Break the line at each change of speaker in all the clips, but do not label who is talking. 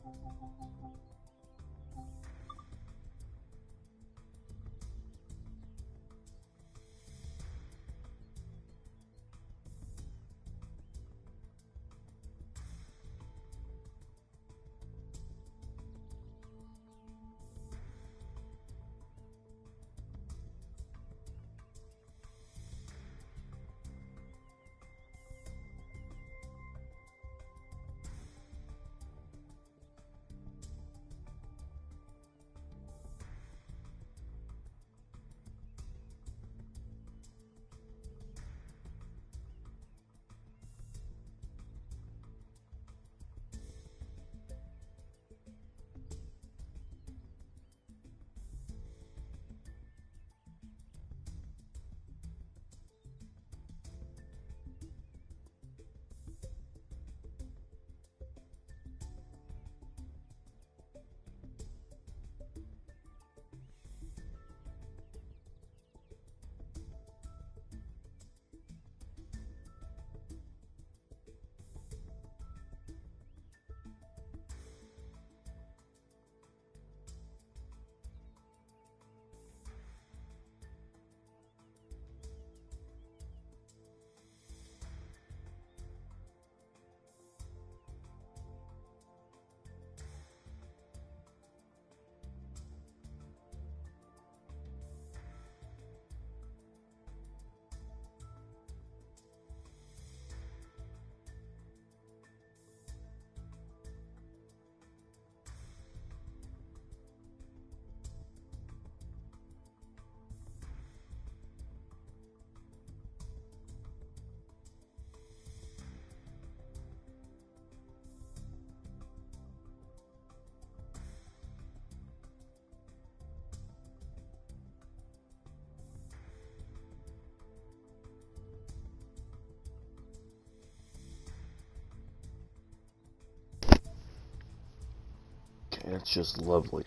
It's just lovely.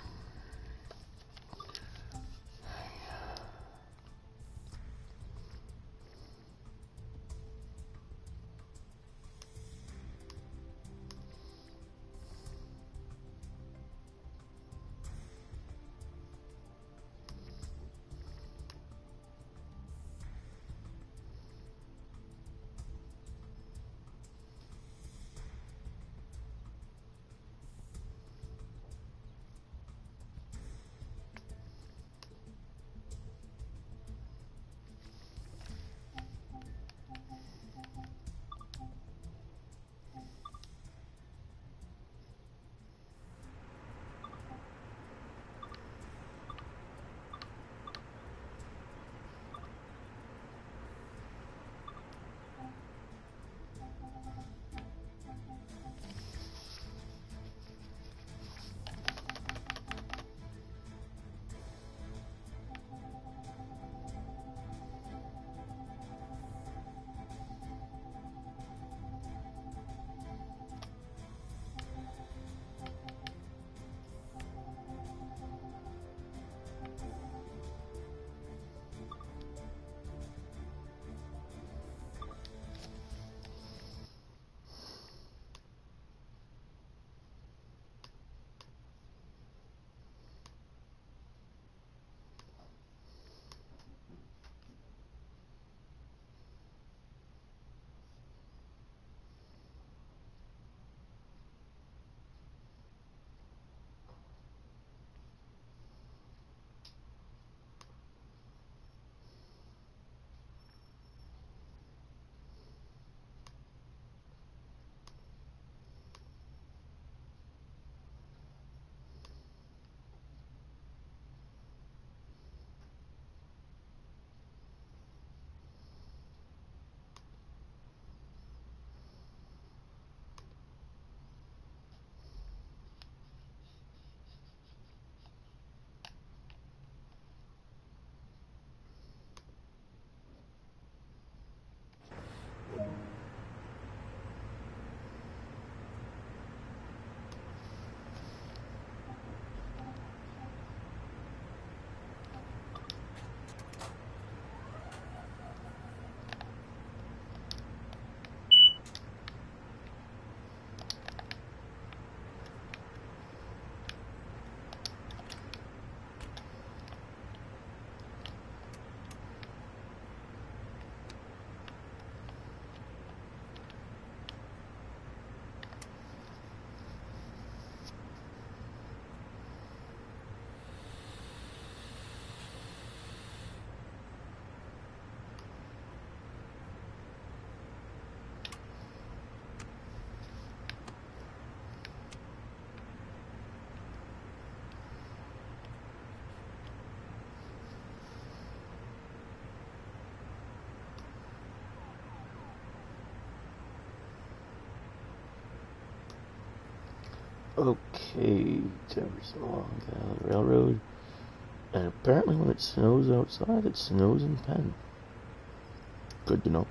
Okay, Jefferson along the railroad. And apparently when it snows outside, it snows in Penn. Good to know.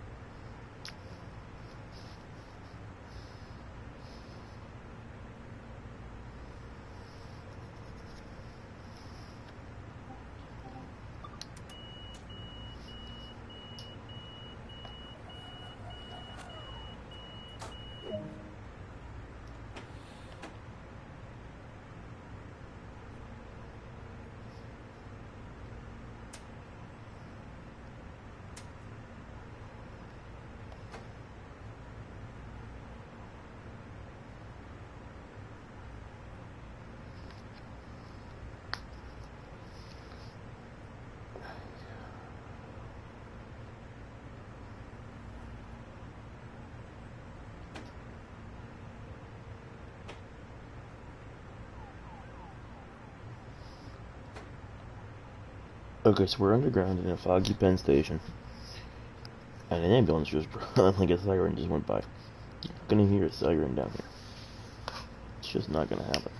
Okay, so we're underground in a foggy Penn station. And an ambulance just, like a siren just went by. You're not gonna hear a siren down here. It's just not gonna happen.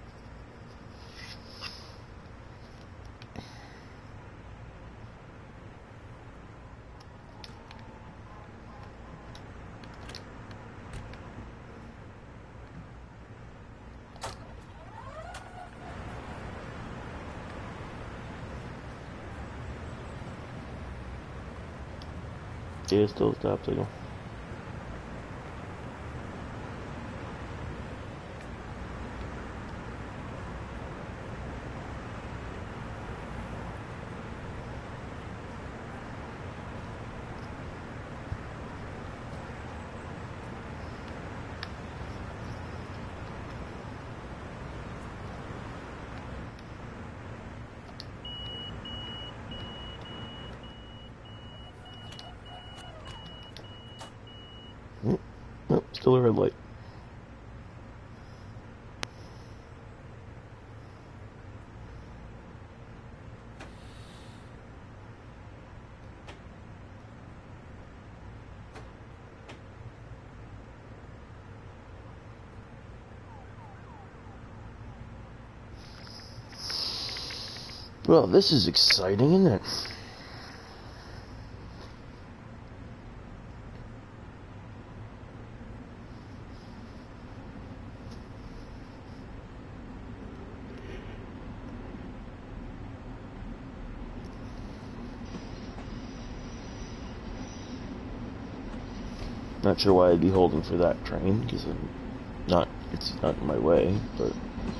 Yeah, still stop signal. Nope, still a red light. Well, this is exciting, isn't it? Not sure why I'd be holding for that train, because it's not in my way, but...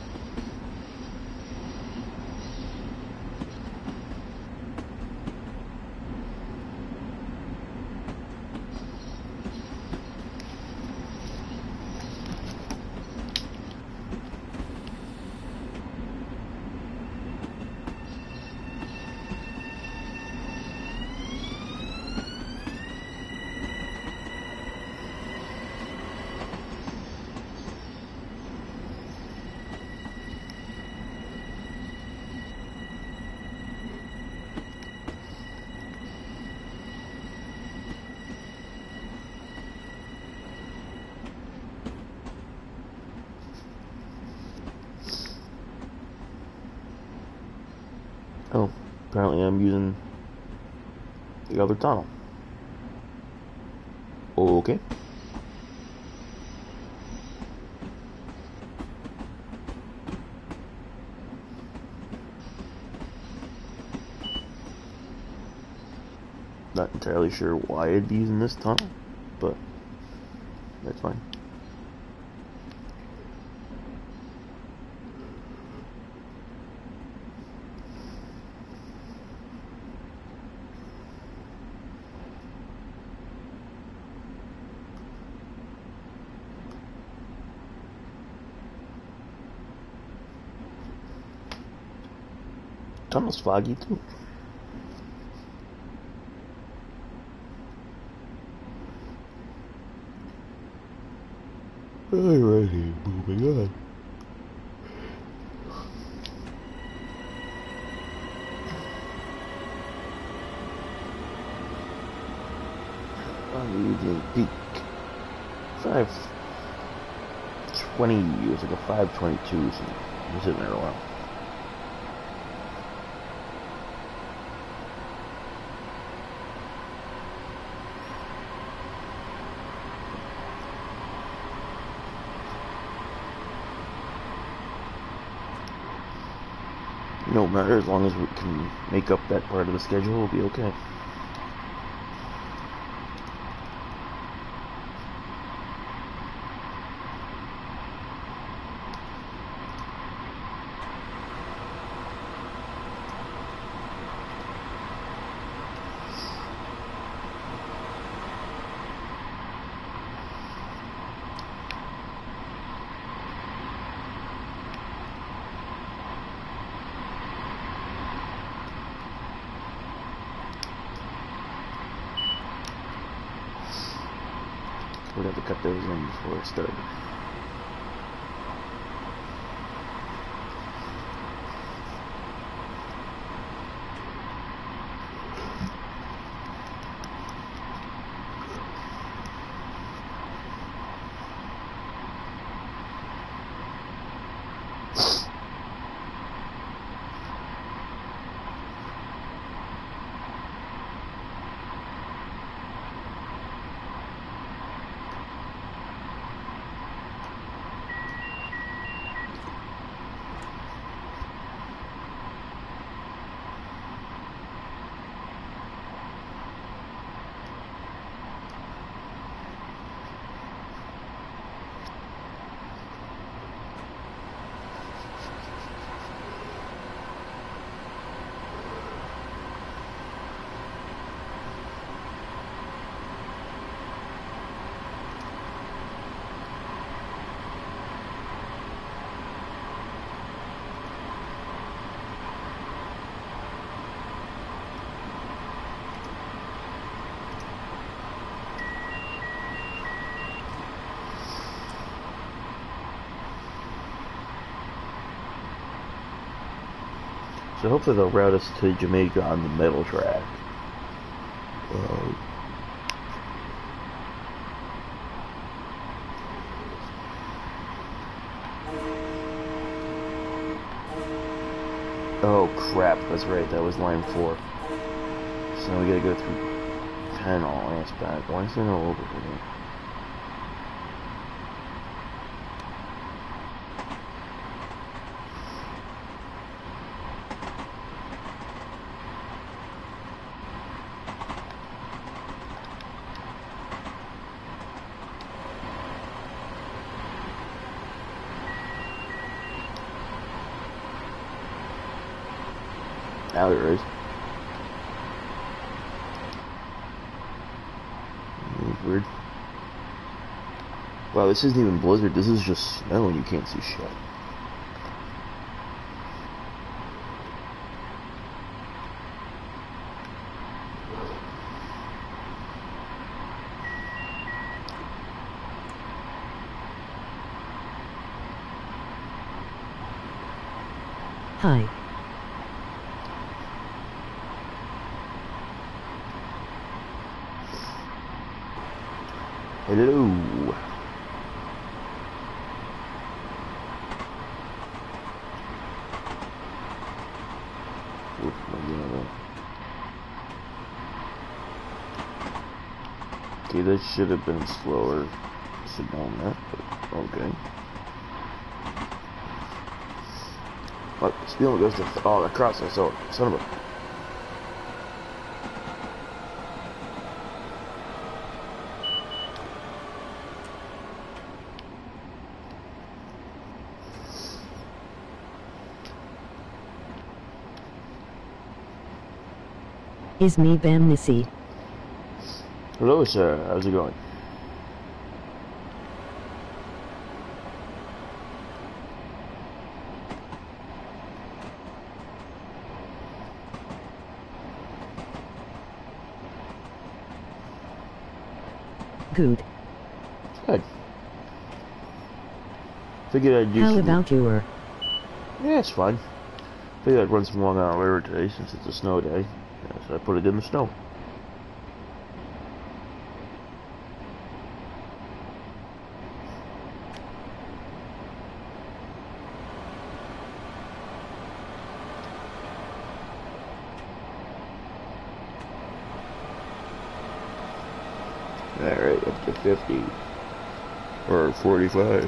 Oh, apparently I'm using the other tunnel. Okay. Not entirely sure why I'd be using this tunnel, but that's fine. Tunnel's foggy too. Alrighty, moving on. On the evening peak. 5:20 5:20. It was like a 5:22. So I was sitting there a while. No matter, as long as we can make up that part of the schedule, we'll be okay. We'd have to cut those in before it started. So hopefully they'll route us to Jamaica on the metal track. Oh crap, that's right, that was line 4. So now we gotta go through 10 all ass back. Why is there no over here? Now there is. Weird. Wow, this isn't even blizzard. This is just snow and you can't see shit.
Hi.
Hello. Oof, okay, that should have been slower signal on that, but okay. What? Speed limit goes to... Oh, that crossed us. Oh, son of a...
Is me Bam Missy.
Hello, sir. How's it going?
Good.
Good. Figured I'd do
How
some...
about your?
Yeah, it's fine. Figured I'd run some Long Island Railroad today since it's a snow day. Yeah, so I put it in the snow. Alright, up to 50. Or 45.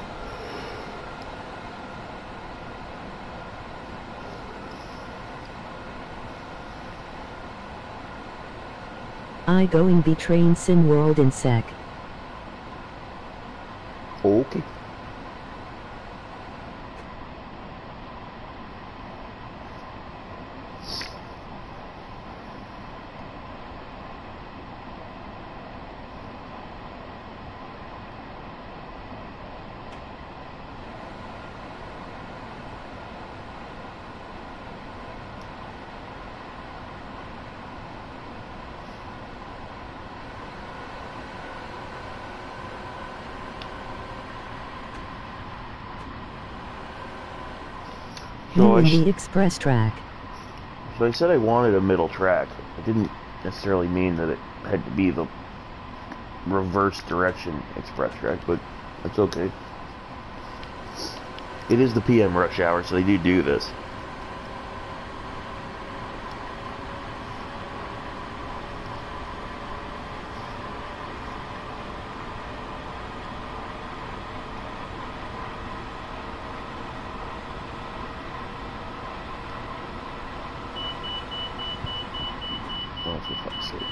I going be train Sin World in sec.
Okay.
You in the express track.
So I said I wanted a middle track. I didn't necessarily mean that it had to be the reverse direction express track, but that's okay. It is the PM rush hour, so they do this. Oh, for fuck's sake.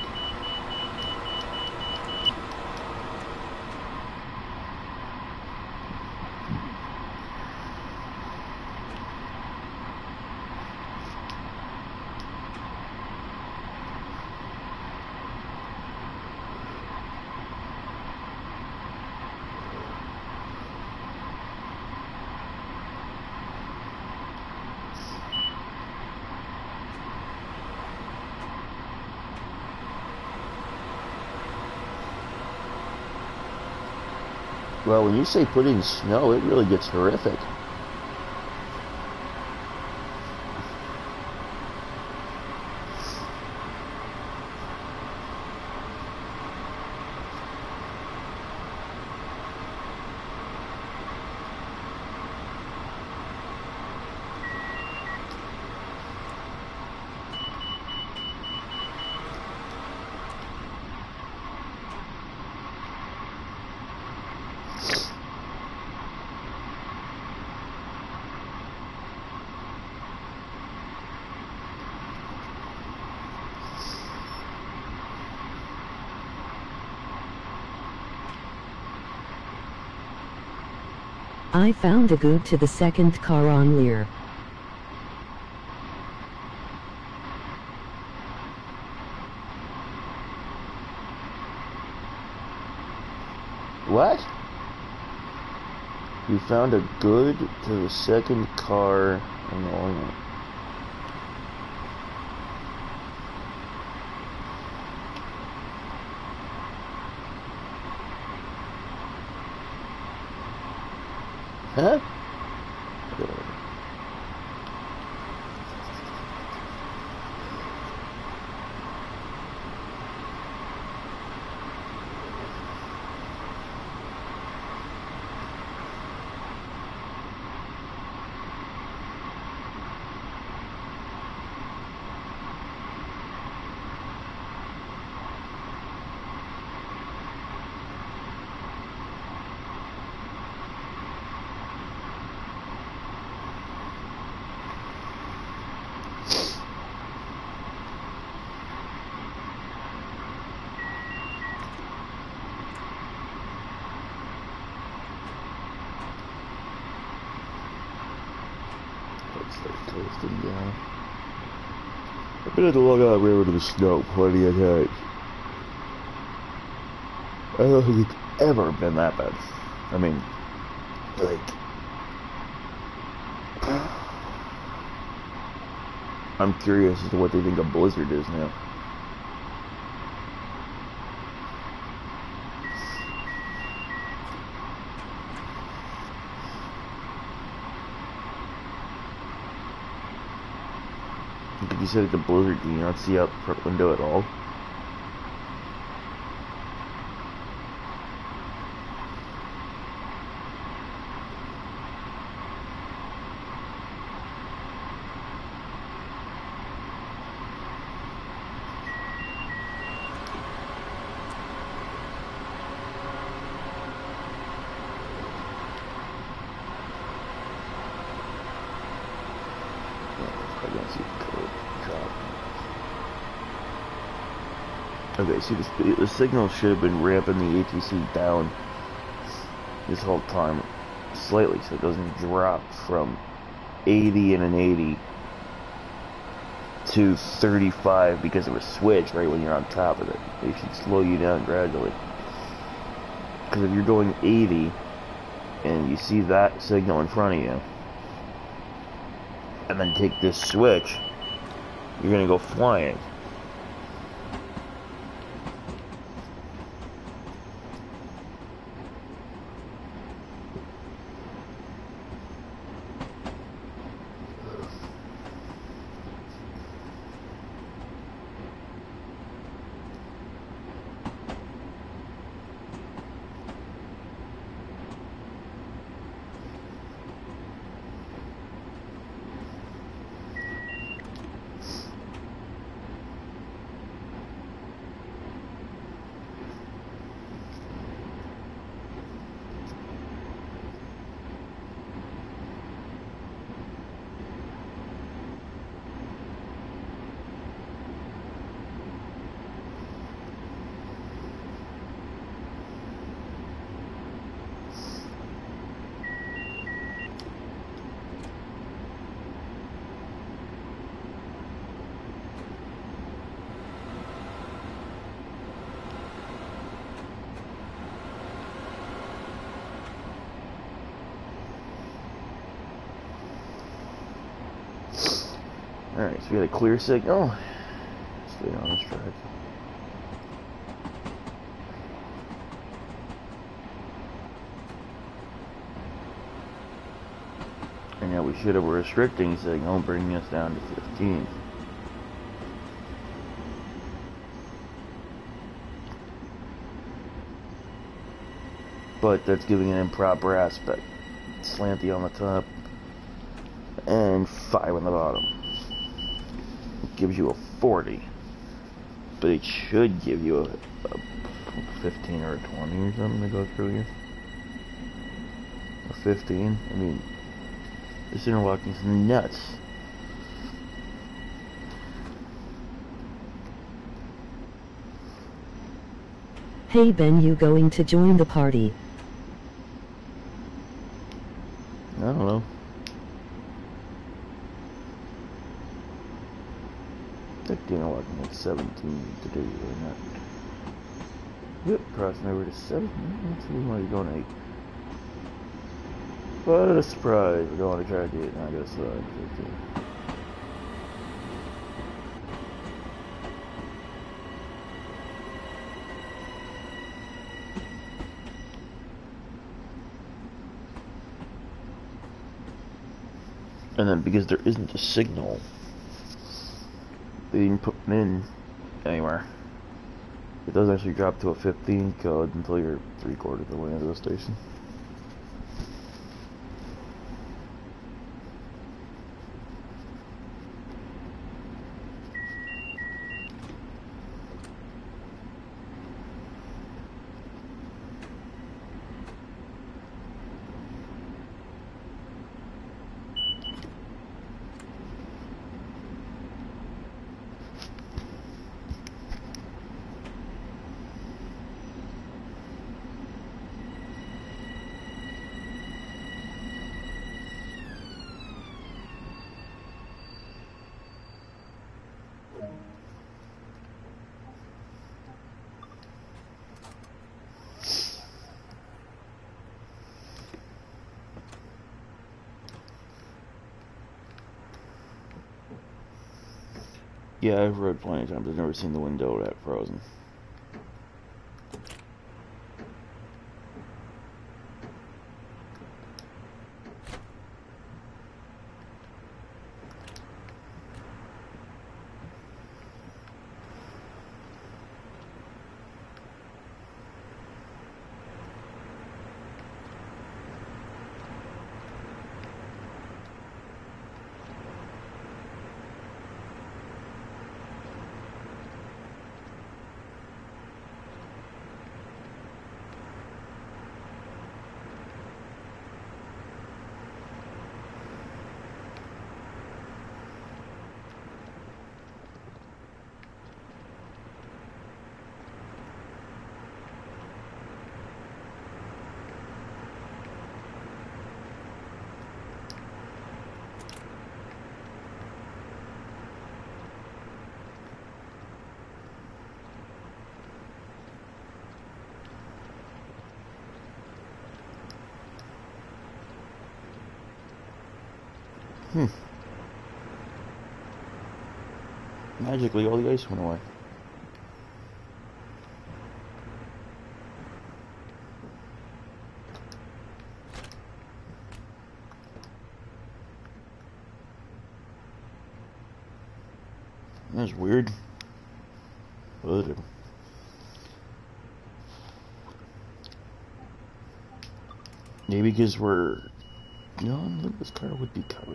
Well, when you say put in snow, it really gets horrific.
I found a good to the second car on Lear.
What? You found a good to the second car on the line. Huh? Yeah. I've been at the Long Island Railroad in the snow plenty of times. I don't think it's ever been that bad. I mean, like, I'm curious as to what they think a blizzard is now. You said it's a blizzard, do you not see out the front window at all? Okay, see, the signal should have been ramping the ATC down this whole time slightly so it doesn't drop from 80 and an 80 to 35 because of a switch right when you're on top of it. It should slow you down gradually. Because if you're going 80 and you see that signal in front of you and then take this switch, you're going to go flying. Alright, so we got a clear signal. Stay on this track. And now we should have a restricting signal bringing us down to 15. But that's giving an improper aspect. Slanty on the top and 5 on the bottom. Gives you a 40, but it should give you a 15 or a 20 or something to go through here. A 15. I mean, this interlocking's nuts.
Hey Ben, you going to join the party?
I don't know. You know what, I'm at 17 today, or not. Yep, crossing over to 7. Let's see where you're going 8. What a surprise. We're going to track 8. Now I got to slide 15. And then because there isn't a signal, they didn't put them in anywhere. It does actually drop to a 15 code until you're 3/4 of the way into the station. Yeah, I've rode plenty of times. I've never seen the window that frozen. Hmm. Magically, all the ice went away. That's weird. Whatever. Maybe because we're... No, look, this car would be covered.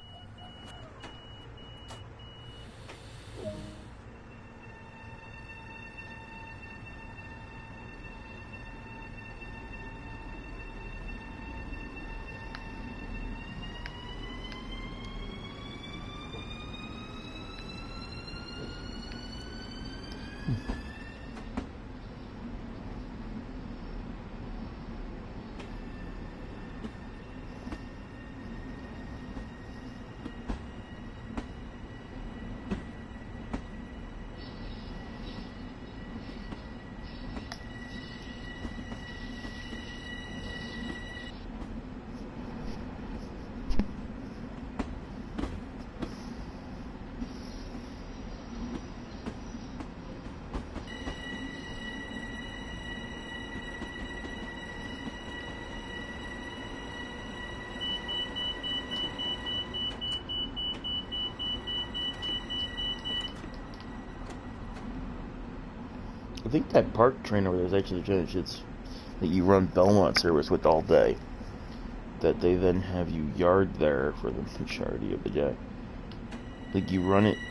I think that park train over there is actually the train that you run Belmont service with all day. That they then have you yard there for the majority of the day. Like you run it.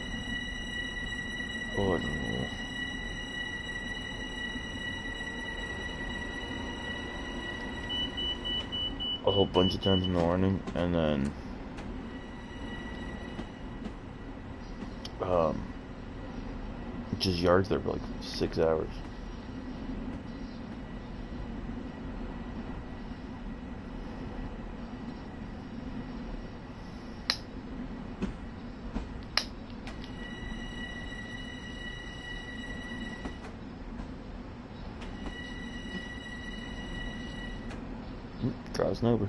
Oh no. A whole bunch of times in the morning, and then just yards there for like 6 hours. Crossing over.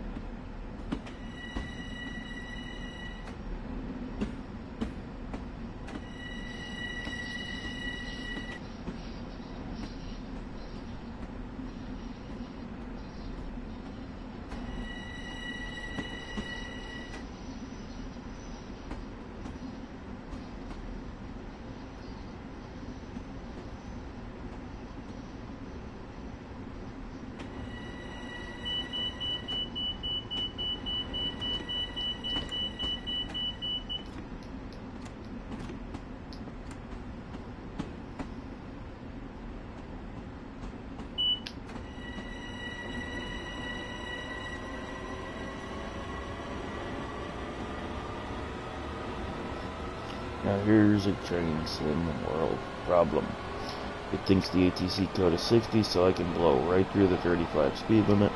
Now here's a train sim world problem. It thinks the ATC code is 60, so I can blow right through the 35 speed limit.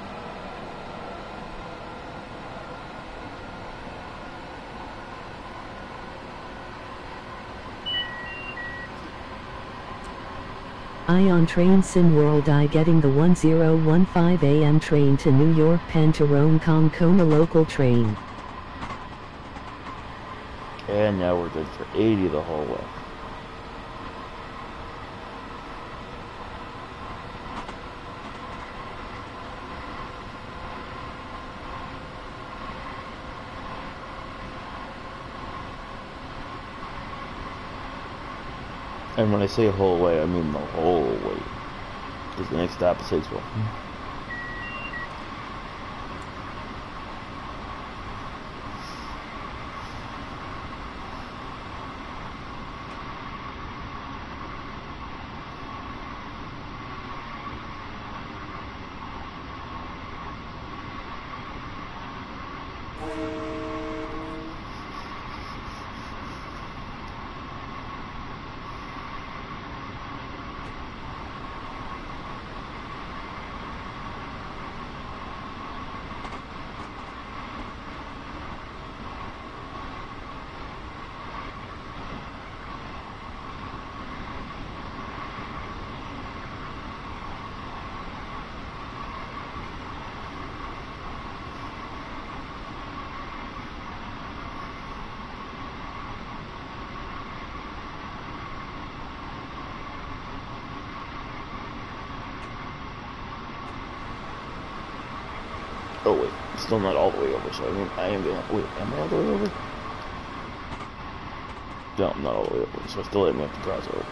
On Train Sim World I getting the 1015 AM train to New York Penn to Rome Concona local train.
And now we're good for 80 the whole way. And when I say whole way, I mean the whole way. Because the next stop is Hicksville. Oh wait, still not all the way over, so I am gonna, wait, am I all the way over? No, I'm not all the way over, so I still am gonna have to cross over.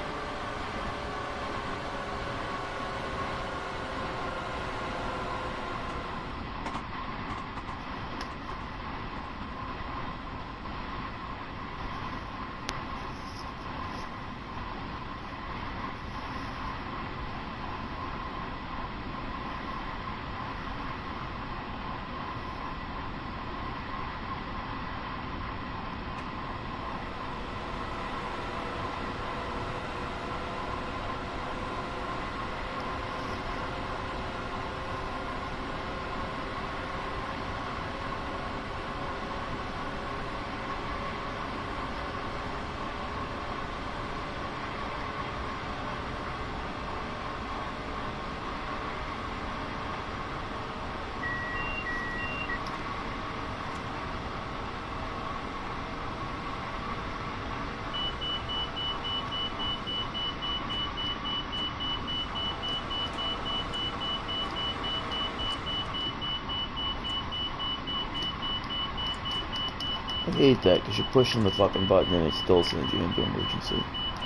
I hate that, because you're pushing the fucking button and it still sends you into emergency.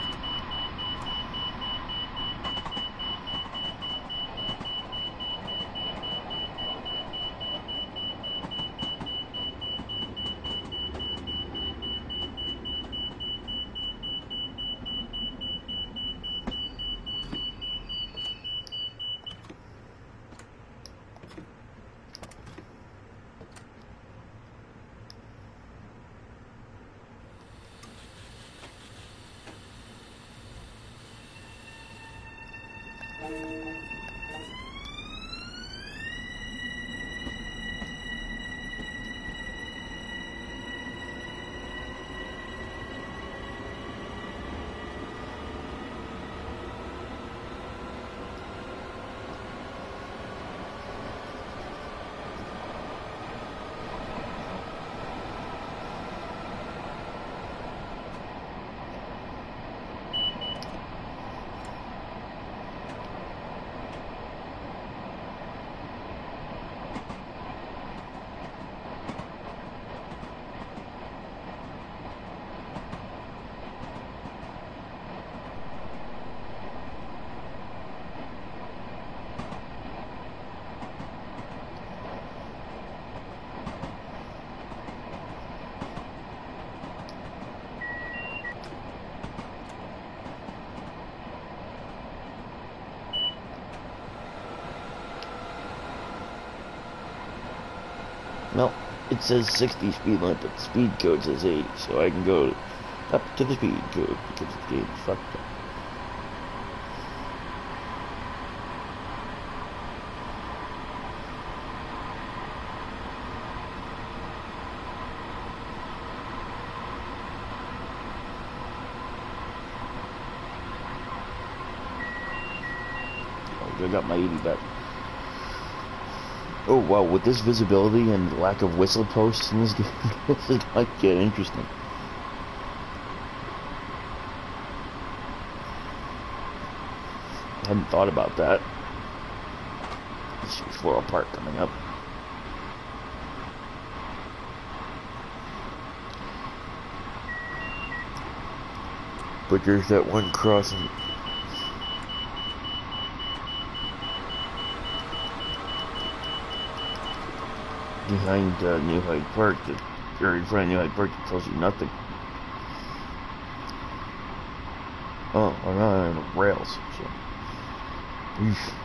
Well, it says 60 speed limit, but the speed code says 80, so I can go up to the speed code because the game's fucked up. I got my 80 back. Oh wow, with this visibility and lack of whistle posts in this game, this might get interesting. I hadn't thought about that. Let's see, Floral Park coming up. But there's that one crossing. Behind New Hyde Park, or in front of New Hyde Park, that tells you nothing. Oh, I'm not on the rails, so. Eesh.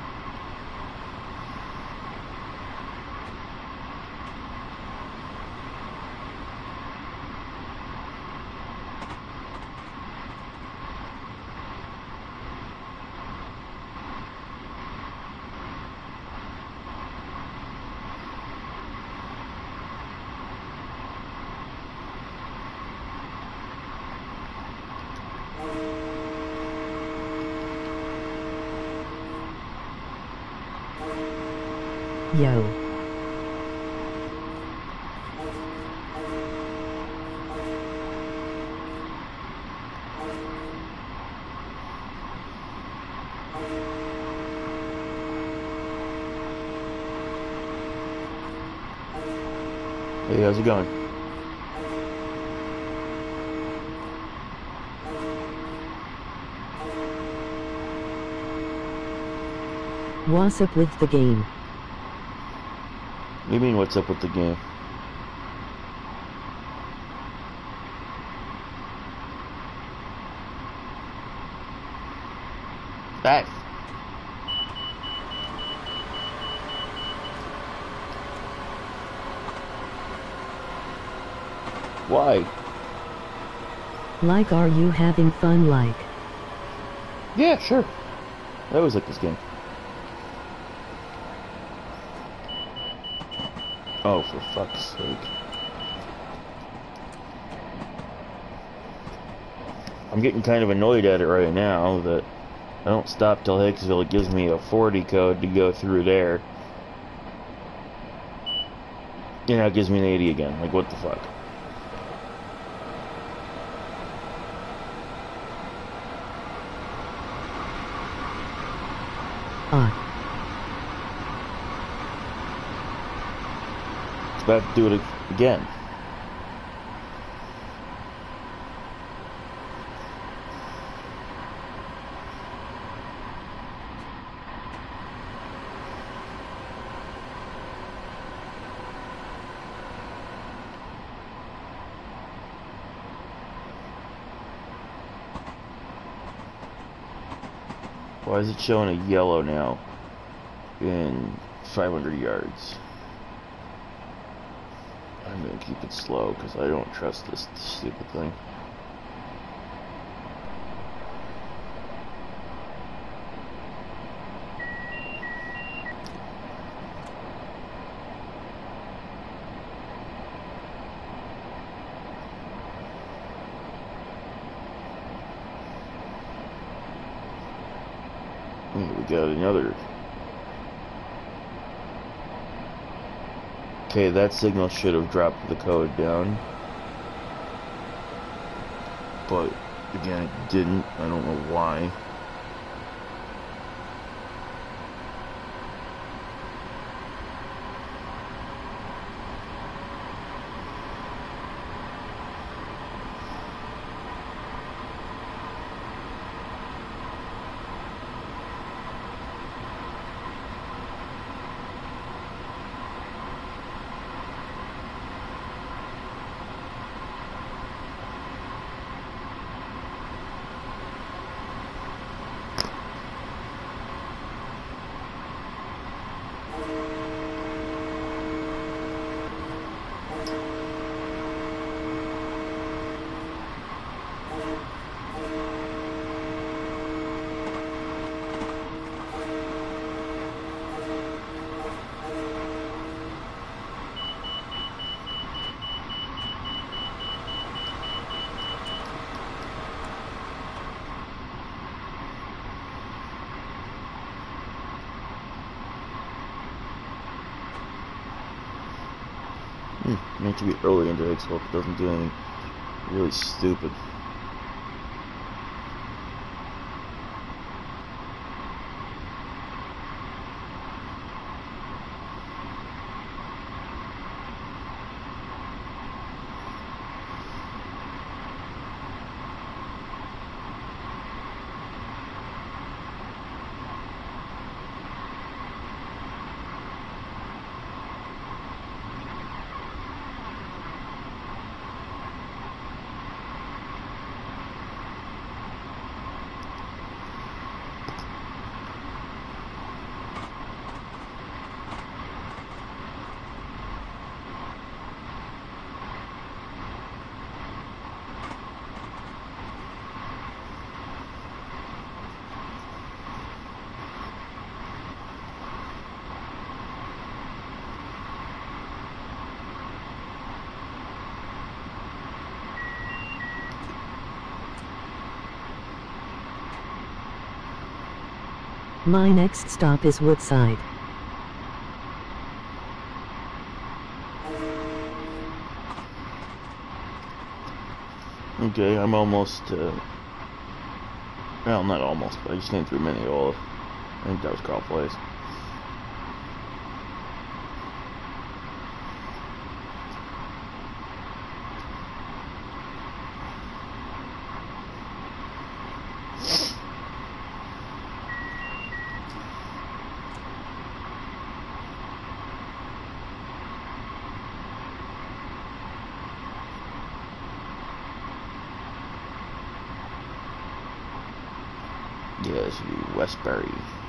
Yo.
Hey, how's it going?
What's up with the game?
What do you mean, what's up with the game? Back. Why?
Like, are you having fun like?
Yeah, sure. I always like this game. Oh, for fuck's sake. I'm getting kind of annoyed at it right now that I don't stop till Hicksville. It gives me a 40 code to go through there. And now it gives me an 80 again. Like, what the fuck? It's about to do it again. Why is it showing a yellow now in 500 yards? I'm gonna keep it slow because I don't trust this stupid thing. We got another. Okay, that signal should have dropped the code down. But, again, it didn't. I don't know why. Meant to be early into it, so it doesn't do anything really stupid.
My next stop is Woodside.
Okay, I'm almost, well, not almost, but I just came through Mineola. I think that was Carl Place. University, Westbury.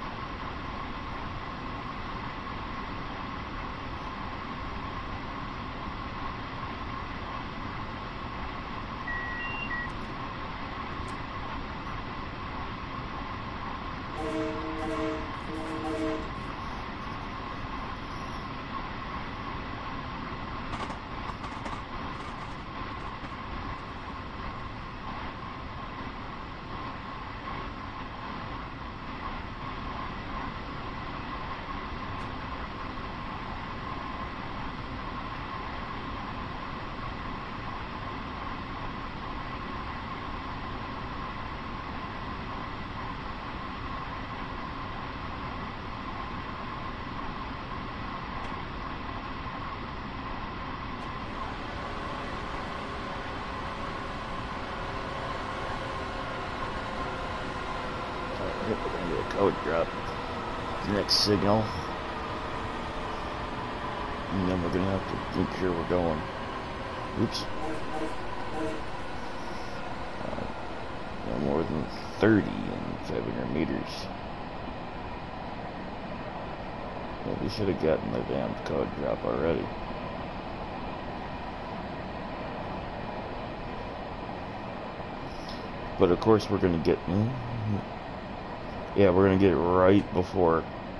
We're gonna get a code drop. The next signal. And then we're gonna have to make sure we're going. Oops. No more than 30 in 500 meters. Yeah, we should have gotten the damn code drop already. But of course we're gonna get... Yeah, we're gonna get it right before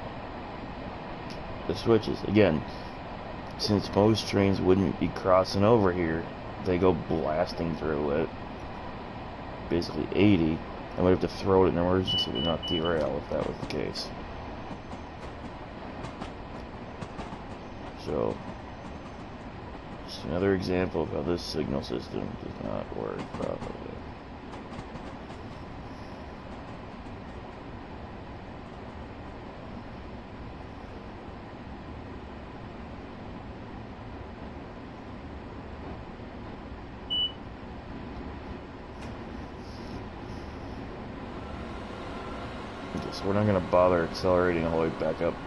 the switches. Again, since most trains wouldn't be crossing over here, they go blasting through it. Basically 80, and we'd have to throw it in emergency to not derail if that was the case. So, just another example of how this signal system does not work properly. So we're not going to bother accelerating all the way back up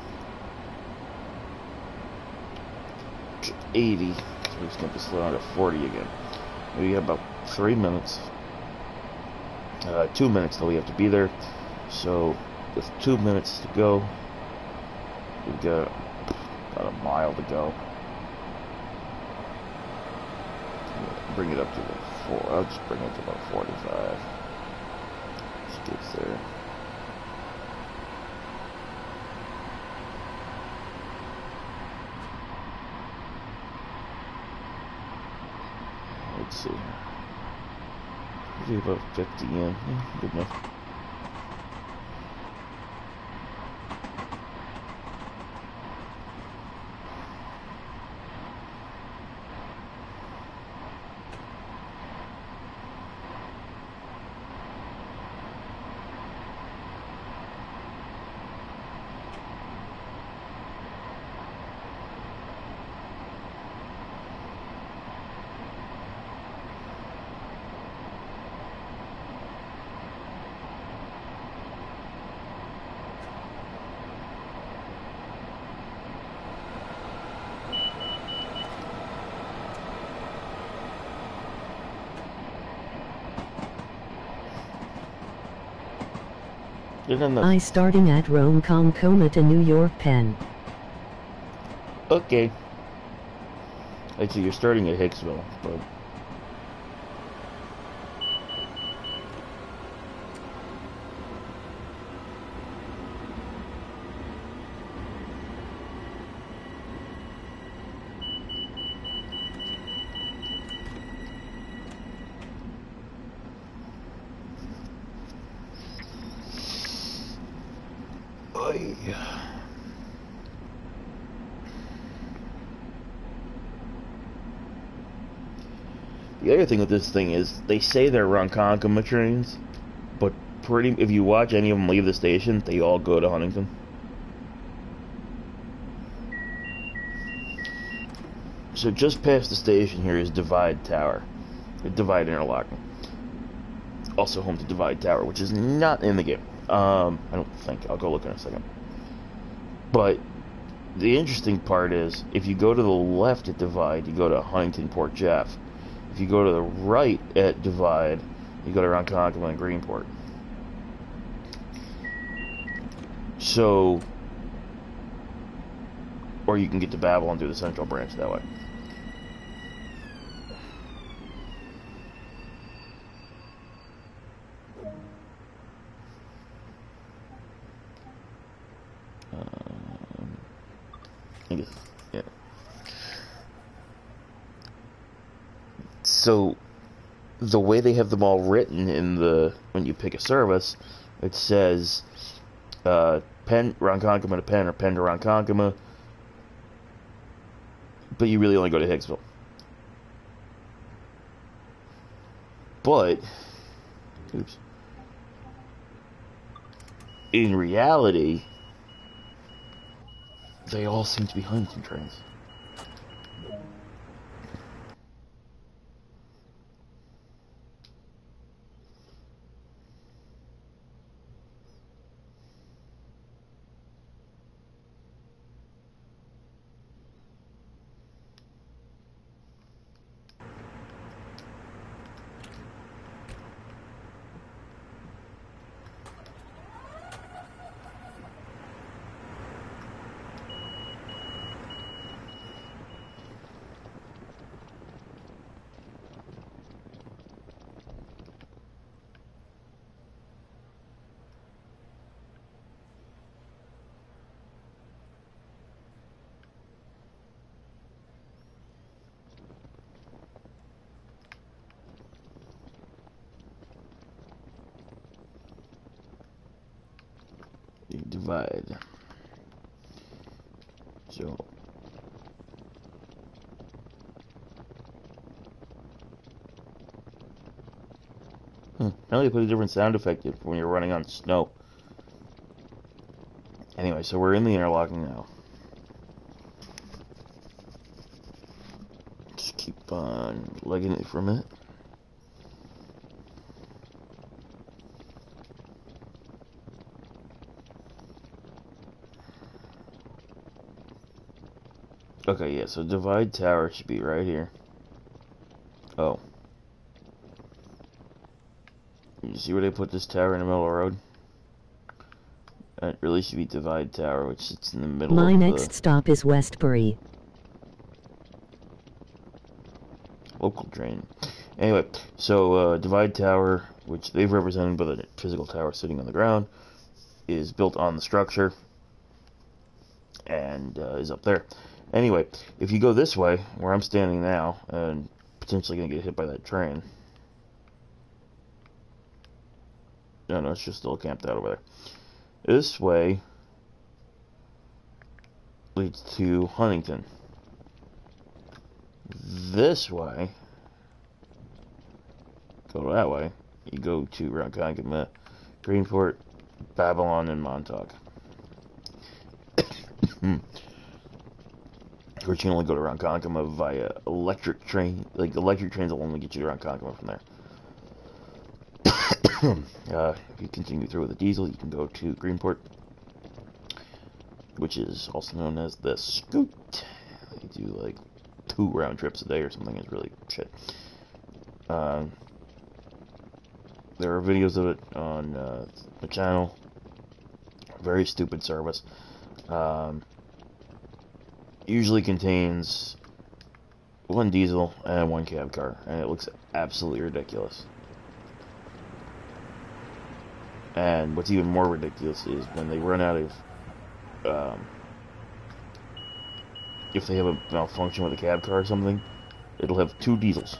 to 80. So we're just going to slow down to 40 again. We have about 3 minutes. 2 minutes till we have to be there. So with 2 minutes to go, we've got about a mile to go. Bring it up to the 4. I'll just bring it to about 45. Just gets there. Let's see. Maybe about 50 in. Yeah, good enough.
I starting at Rome Concona to New York Penn.
Okay. Actually, you're starting at Hicksville, but... The other thing with this thing is, they say they're Ronkonkoma trains, but if you watch any of them leave the station, they all go to Huntington. So just past the station here is Divide Tower. Divide Interlocking. Also home to Divide Tower, which is not in the game. I don't think. I'll go look in a second. But the interesting part is, if you go to the left at Divide, you go to Huntington, Port Jeff. If you go to the right at Divide, you go to Ronkonkoma and Greenport. So, or you can get to Babylon through the central branch that way. I guess, yeah. So, the way they have them all written in the when you pick a service, it says Penn Ronkonkoma to Penn or Penn to Ronkonkoma, but you really only go to Hicksville. But, oops. In reality, they all seem to be Huntington trains. You divide. So now they put a different sound effect in when you're running on snow. Anyway, so we're in the interlocking now. Just keep on legging it for a minute. Okay, yeah, so divide tower should be right here. Oh. You see where they put this tower in the middle of the road? It really should be divide tower, which sits in the middle
My
of
next stop is Westbury.
Local train. Anyway, so divide tower, which they've represented by the physical tower sitting on the ground, is built on the structure and is up there. Anyway, if you go this way, where I'm standing now, and potentially going to get hit by that train. No, it's just still camped out over there. This way leads to Huntington. This way, go that way, you go to Ronkonkoma, Greenport, Babylon, and Montauk. Of course, you can only go to Ronkonkoma via electric train. Like, electric trains will only get you to Ronkonkoma from there. If you continue through with a diesel, you can go to Greenport, which is also known as the Scoot. You do like 2 round trips a day or something. It's really shit. There are videos of it on the channel. Very stupid service. Usually contains 1 diesel and 1 cab car, and it looks absolutely ridiculous. And what's even more ridiculous is when they run out of, if they have a malfunction with a cab car or something, it'll have 2 diesels.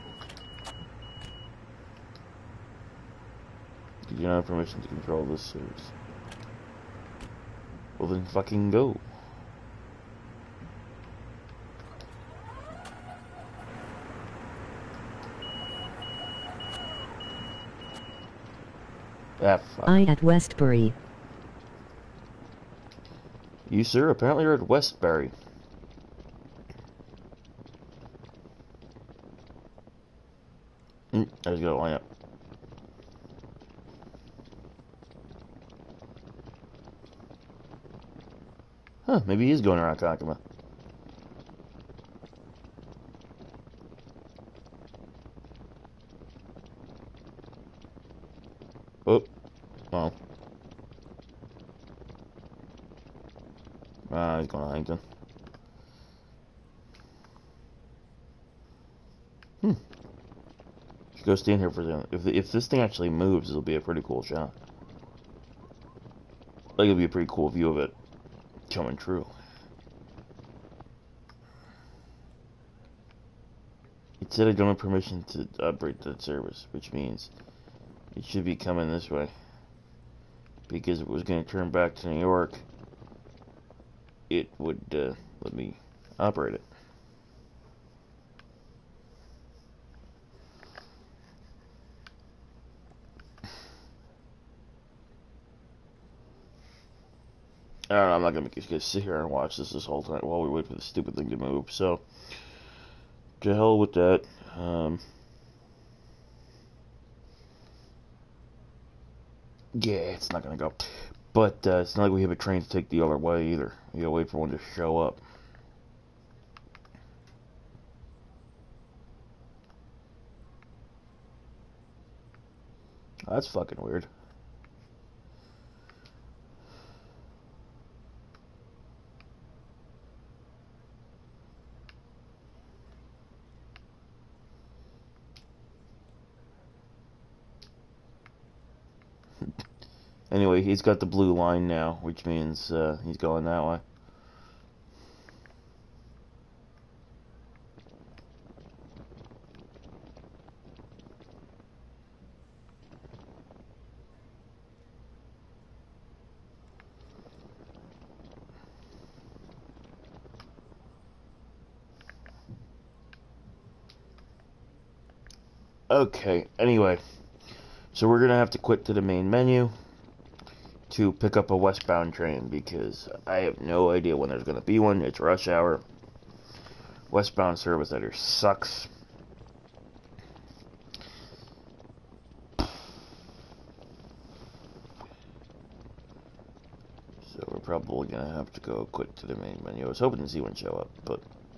You do not have permission to control this service. Well then fucking go. Ah, fuck.
I at Westbury.
You, sir, apparently are at Westbury. I just gotta line up. Huh, maybe he is going around Kakuma. Oh. Well. He's going to Huntington. Should go stand here for a second. If this thing actually moves, it'll be a pretty cool shot. Like, it'll be a pretty cool view of it coming true. It said I don't have permission to operate that service, which means it should be coming this way. Because if it was going to turn back to New York, it would let me operate it. I don't know, I'm not going to make you guys sit here and watch this whole time while we wait for the stupid thing to move. So, to hell with that. Yeah, it's not going to go. But it's not like we have a train to take the other way either. We gotta wait for one to show up. That's fucking weird. Anyway, he's got the blue line now, which means he's going that way. Okay, anyway, so we're gonna have to quit to the main menu to pick up a westbound train because I have no idea when there's gonna be one. It's rush hour. Westbound service either sucks. So we're probably gonna have to go quit to the main menu. I was hoping to see one show up, but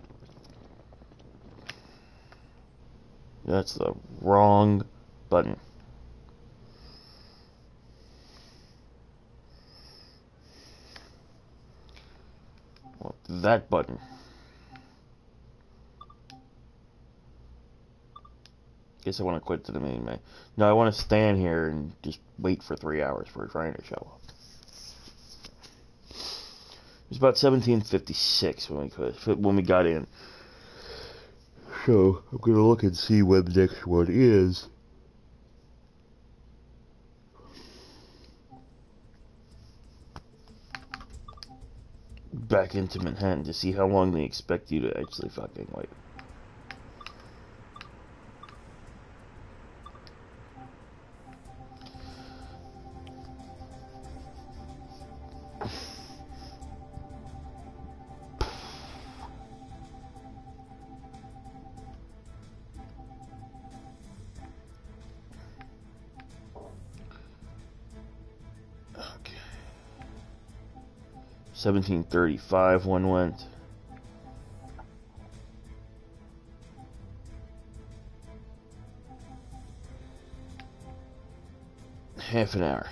that's the wrong button. Well, that button. Guess I want to quit to the main menu. No, I want to stand here and just wait for 3 hours for a train to show up. It was about 1756 when we got in. So I'm gonna look and see when the next one is. Back into Manhattan to see how long they expect you to actually fucking wait. Okay. 1735 one went. Half an hour.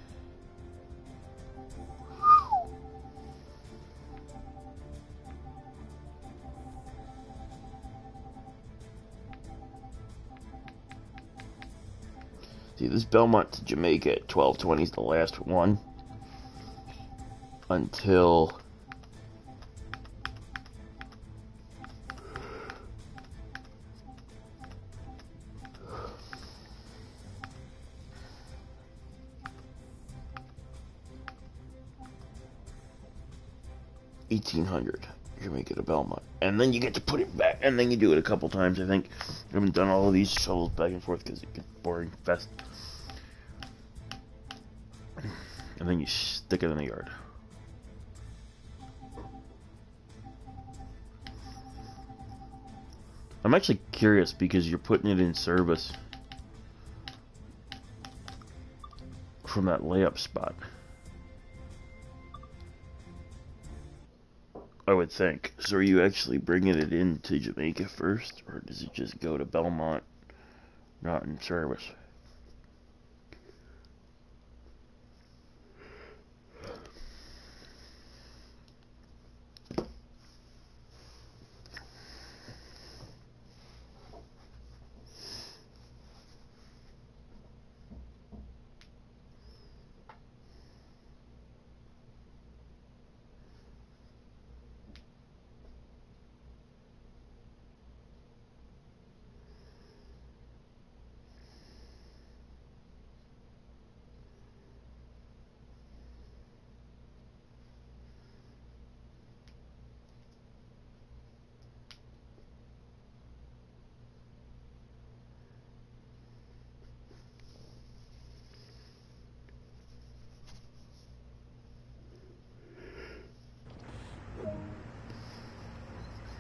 See, this Belmont to Jamaica at 12:20 is the last one until $1,800. Jamaica to Belmont, and then you get to put it back, and then you do it a couple times. I think I haven't done all of these shuttles back and forth because it gets boring fast. And then you stick it in the yard. I'm actually curious because you're putting it in service from that layup spot. I would think. So are you actually bringing it into Jamaica first, or does it just go to Belmont, not in service?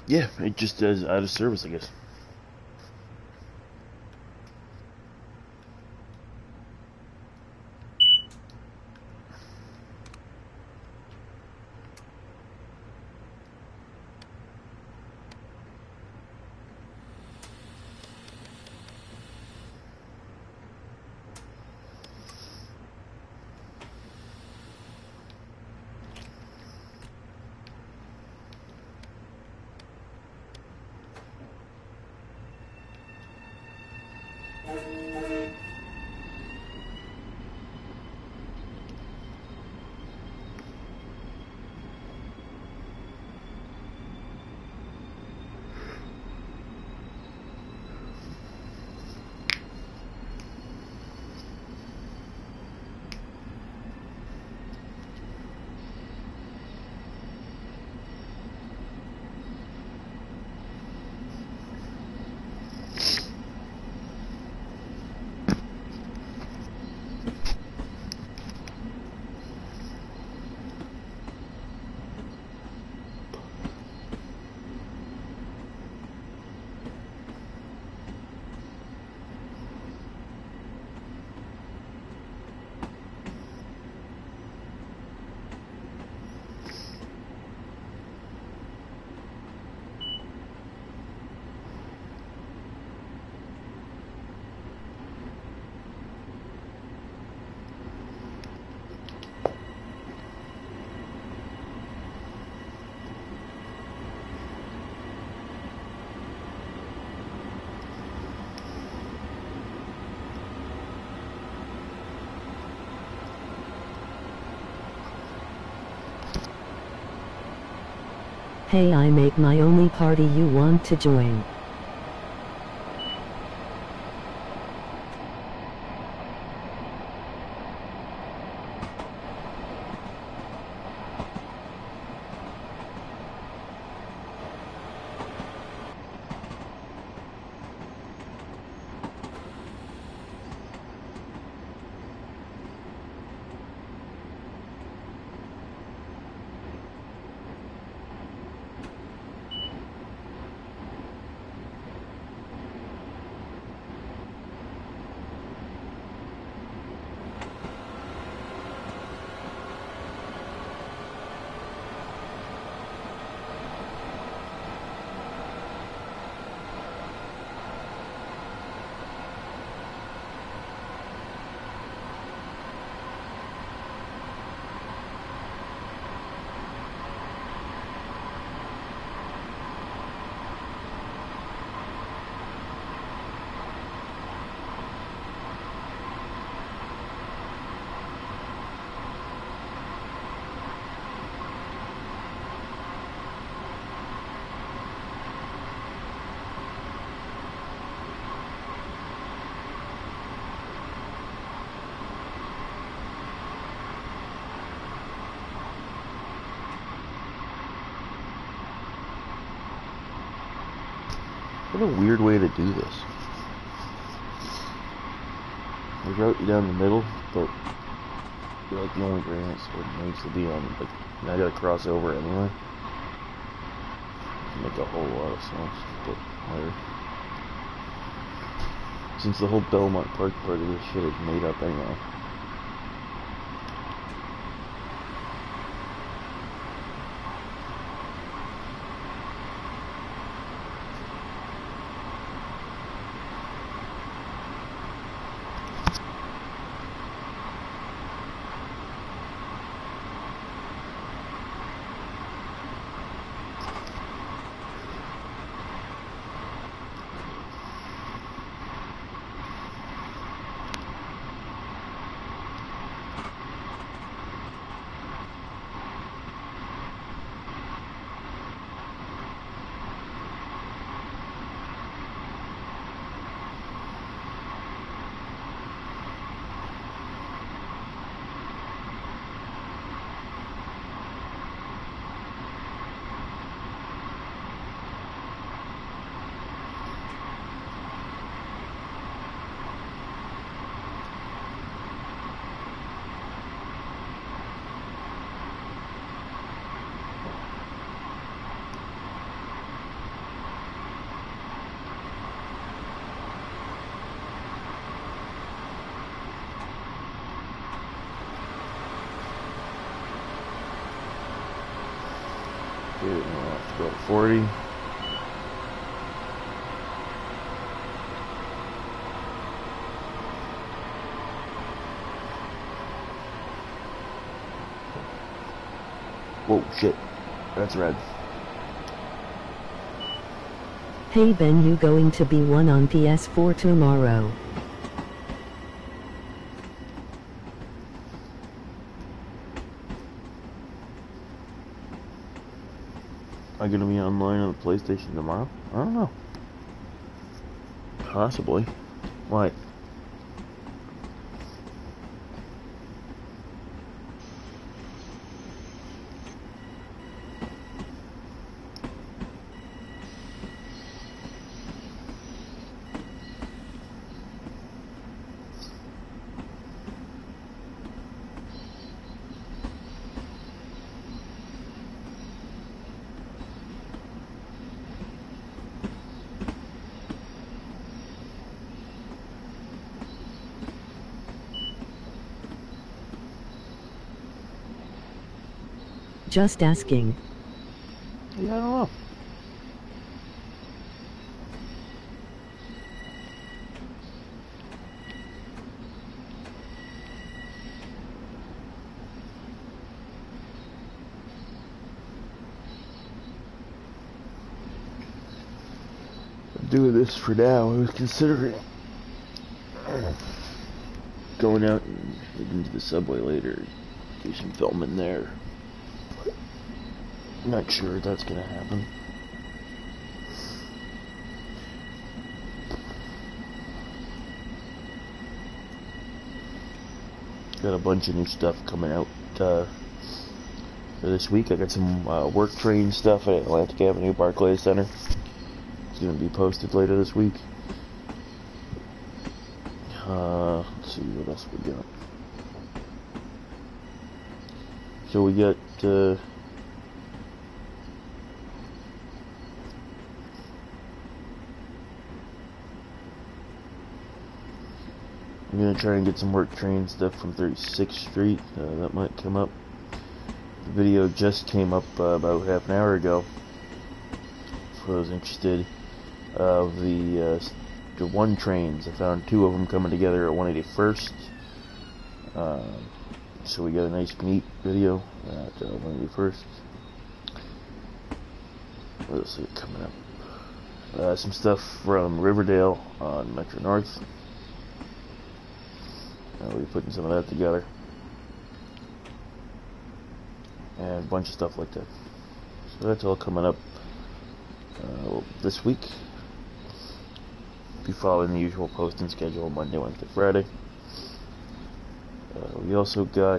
Yeah, it just is out of service, I guess.
Hey, I make my only party, you want to join?
What a weird way to do this. They route you down the middle, but you're like the only granite, so it makes the deal. Like, now I gotta cross over anyway. Make a whole lot of sense, but whatever. Since the whole Belmont Park part of this shit is made up anyway. Okay, we'll have to go to 40. Whoa, shit. That's red.
Hey Ben, you going to be one on PS4 tomorrow?
Am I gonna be online on the PlayStation tomorrow? I don't know. Possibly. Why?
Just asking.
Yeah, I don't know. I'm doing this for now. I was considering going out and heading to the subway later, do some filming there. I'm not sure if that's gonna happen. Got a bunch of new stuff coming out for this week. I got some work train stuff at Atlantic Avenue Barclays Center. It's gonna be posted later this week. Let's see what else we got. So we got I'm gonna try and get some work train stuff from 36th Street. That might come up. The video just came up about half an hour ago. If I was interested of the one trains. I found two of them coming together at 181st. So we got a nice neat video at 181st. What else is coming up? Some stuff from Riverdale on Metro North. We'll be putting some of that together. And a bunch of stuff like that. So that's all coming up this week. Be following the usual posting schedule: Monday, Wednesday, Friday. We also got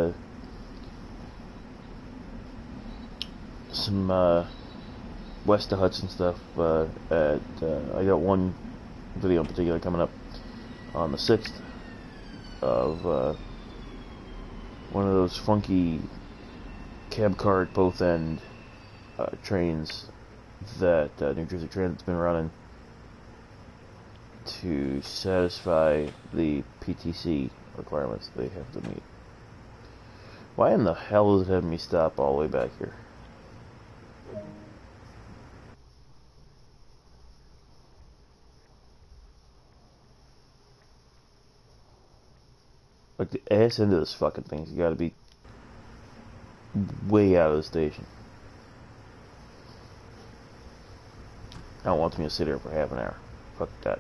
some west of Hudson stuff. I got one video in particular coming up on the 6th of one of those funky cab car at both end trains that New Jersey Transit's been running to satisfy the PTC requirements they have to meet. Why in the hell is it having me stop all the way back here? Like, the ass end of this fucking thing's gotta be way out of the station. I don't want me to sit here for half an hour. Fuck that.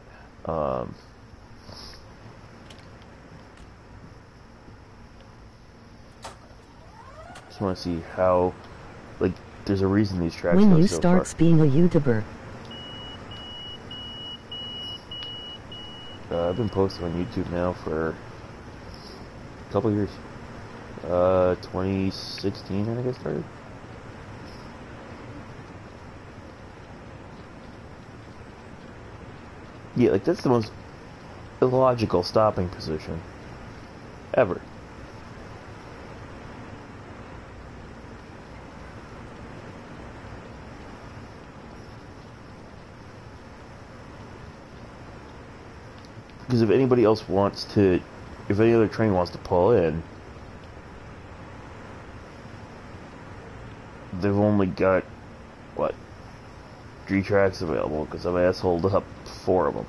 Just want to see how, like, there's a reason these tracks
When
go
you
so
starts
far.
being a YouTuber.
I've been posting on YouTube now for a couple years. 2016, I think I started. Yeah, like, that's the most illogical stopping position ever. Because if anybody else wants to, if any other train wants to pull in, they've only got, what, 3 tracks available because I've assholed up 4 of them.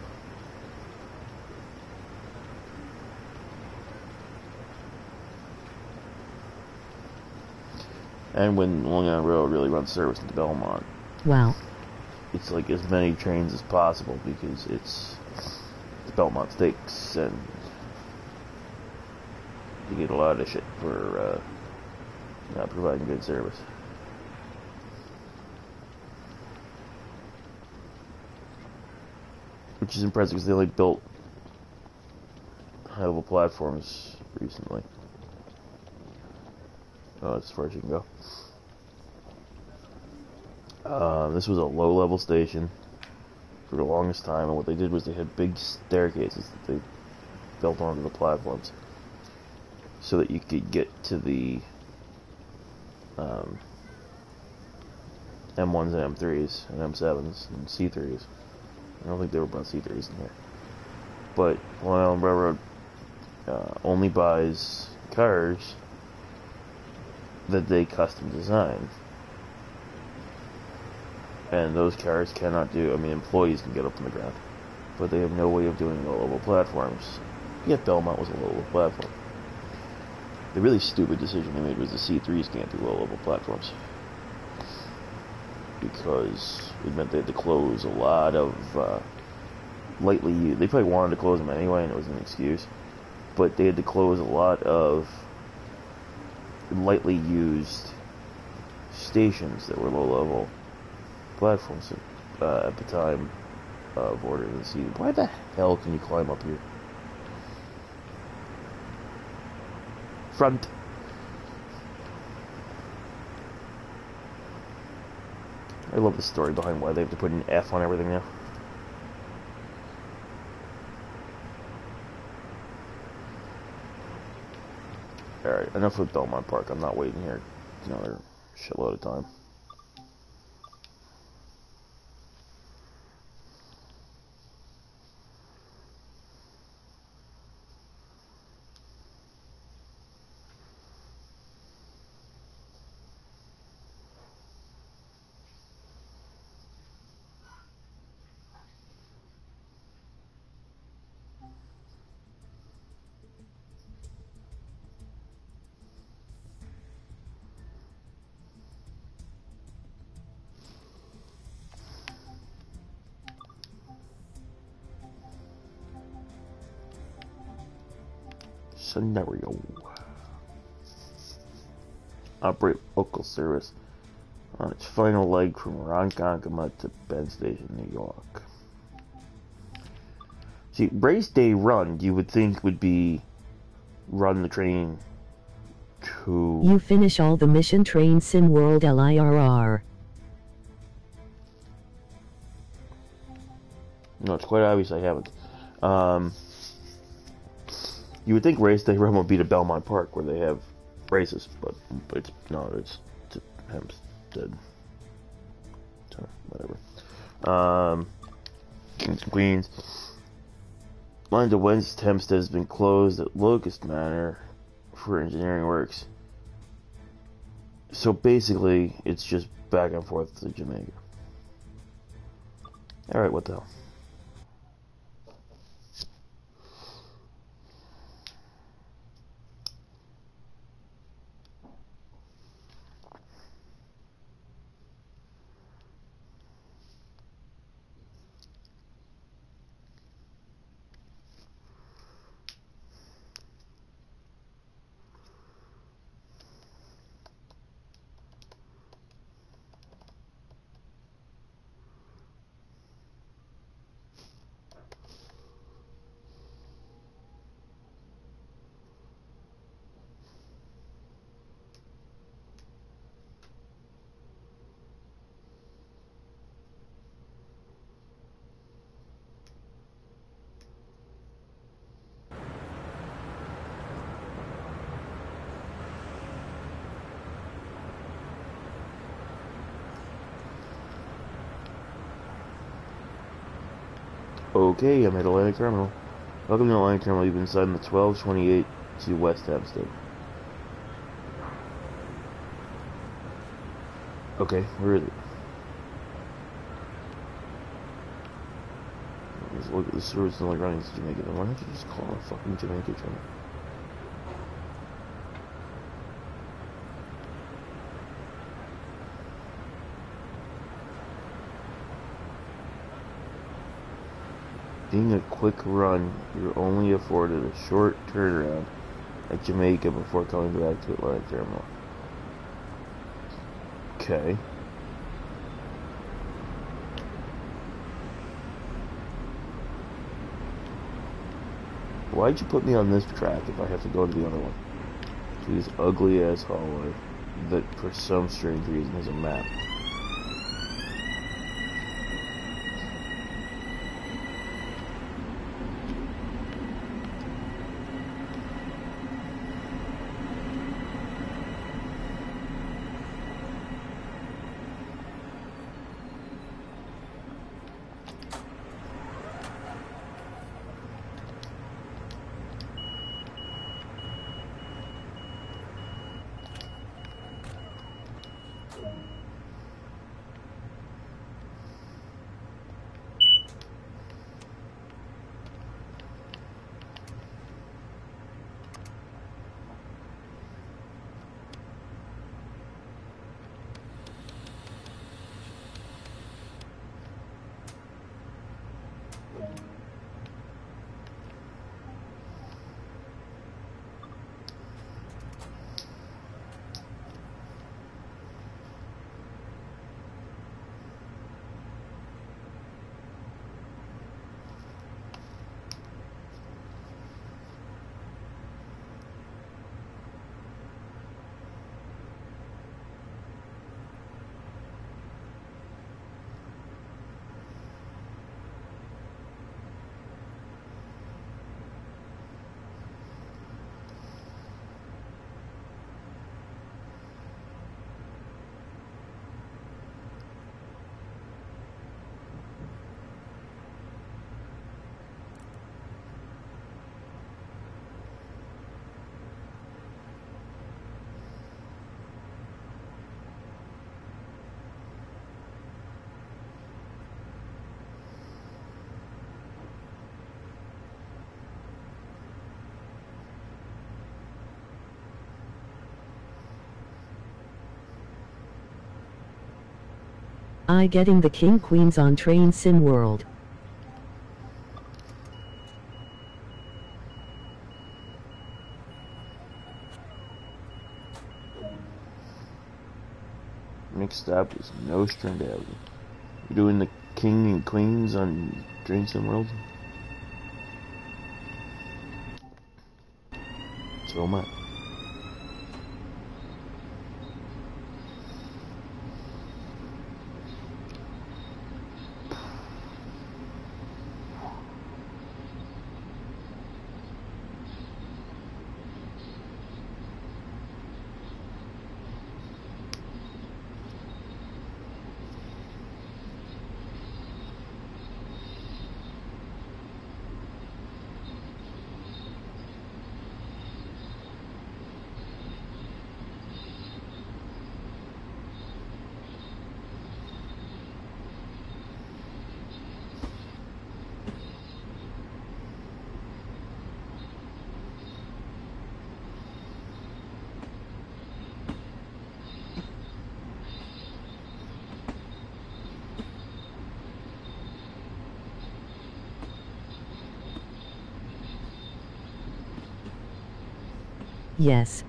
And when Long Island Railroad really runs service into Belmont,
wow,
it's like as many trains as possible because it's Belmont Stakes, and you get a lot of shit for not providing good service. Which is impressive because they only built high-level platforms recently. Oh, that's as far as you can go. This was a low-level station for the longest time, and what they did was they had big staircases that they built onto the platforms so that you could get to the M1s and M3s and M7s and C3s. I don't think they were about C3s in here. But Long Island Railroad only buys cars that they custom design. And those cars cannot do, I mean, employees can get up on the ground, but they have no way of doing low-level platforms. Yet Belmont was a low-level platform. The really stupid decision they made was the C3s can't do low-level platforms, because it meant they had to close a lot of lightly used, they probably wanted to close them anyway, and it was an excuse, but they had to close a lot of lightly used stations that were low-level platforms at the time of ordering the seat. Why the hell can you climb up here? Front. I love the story behind why they have to put an F on everything now. Alright, enough with Belmont Park. I'm not waiting here another shitload of time. Scenario. Operate local service on its final leg from Ronkonkoma to Penn Station, New York. See, race day run, you would think would be run the train to...
You finish all the mission train Sim World LIRR.
No, it's quite obvious I haven't. You would think race day run would be to Belmont Park where they have races, but it's no, it's to Hempstead. So, whatever. Kings and Queens. Line to West Hempstead has been closed at Locust Manor for engineering works. So basically, it's just back and forth to Jamaica. Alright, what the hell? Okay, I'm at Atlantic Terminal. Welcome to Atlantic Terminal. You've been inside in the 1228 to West Hempstead. Okay, where is it? Let's look at the service only running to Jamaica. Then why don't you just call a fucking Jamaica train? Being a quick run, you're only afforded a short turnaround at Jamaica before coming back to Atlantic Terminal. Okay. Why'd you put me on this track if I have to go to the other one? To this ugly ass hallway that for some strange reason has a map.
I getting the King Queens on Train Sim World.
Next stop is Nostrand Avenue. You're doing the King and Queens on Train Sim World? So am I.
Yes.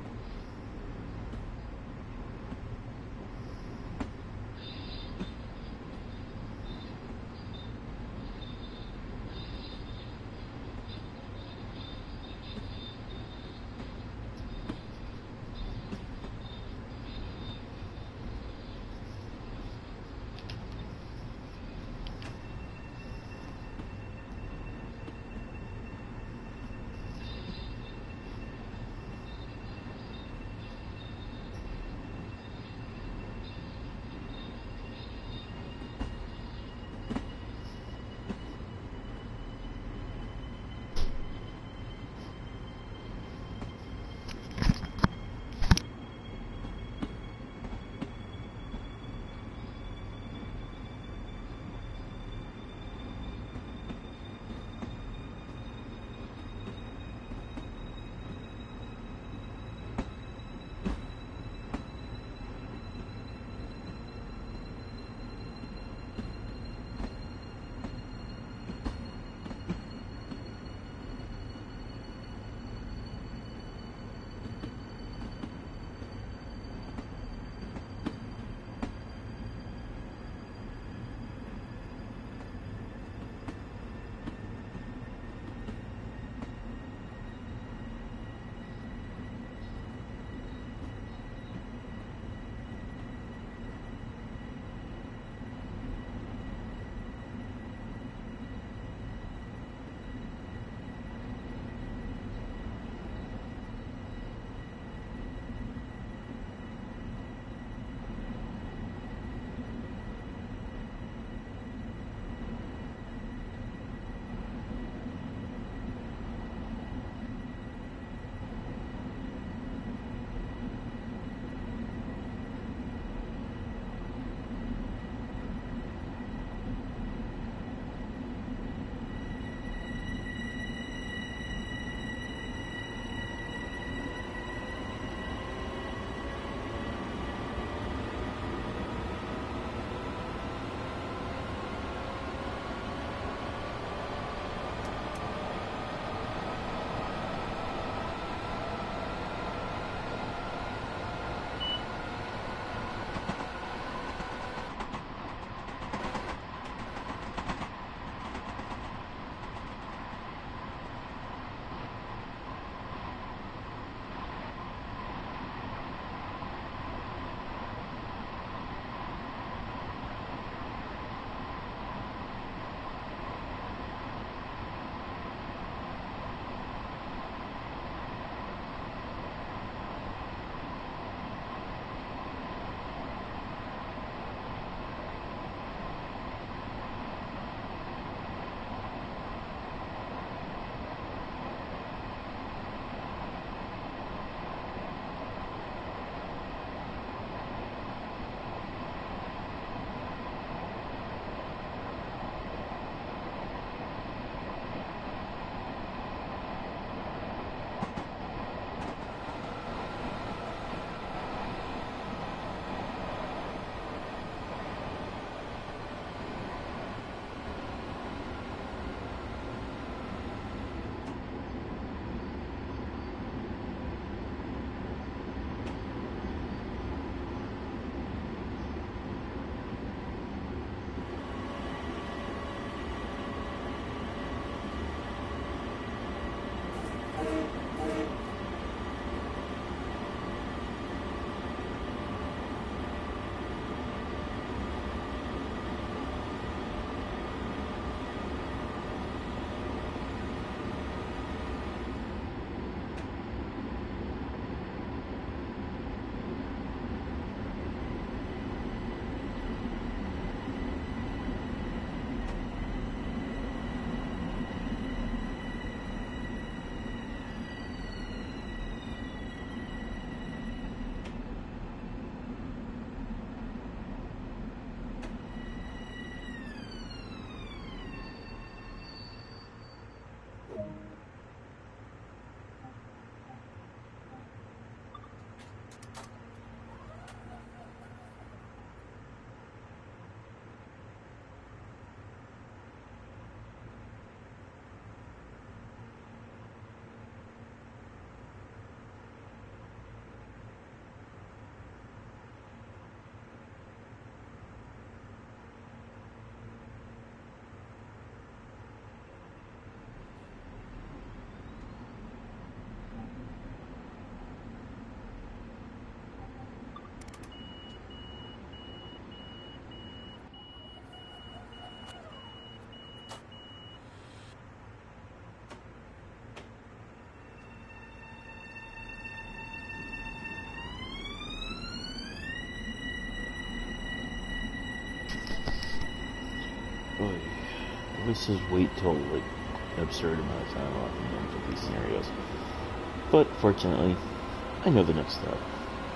Oy. It always says wait till like an absurd amount of time off and then for these scenarios. But fortunately, I know the next step.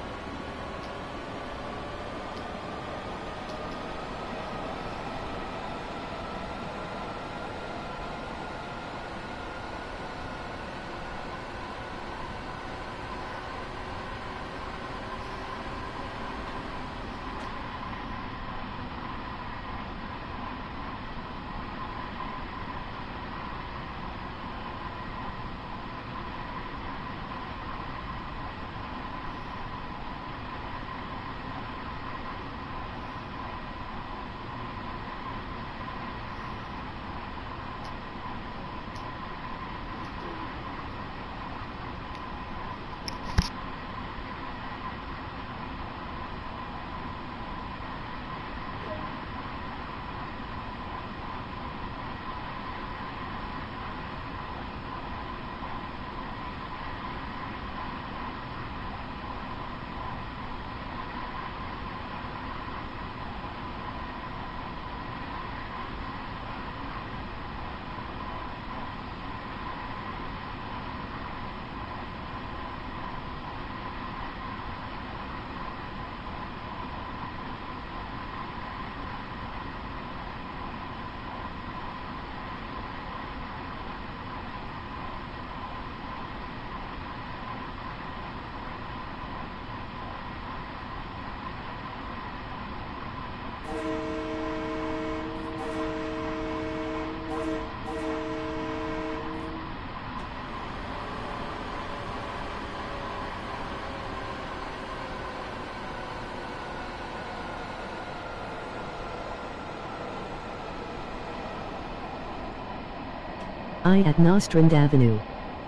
I at Nostrand Avenue.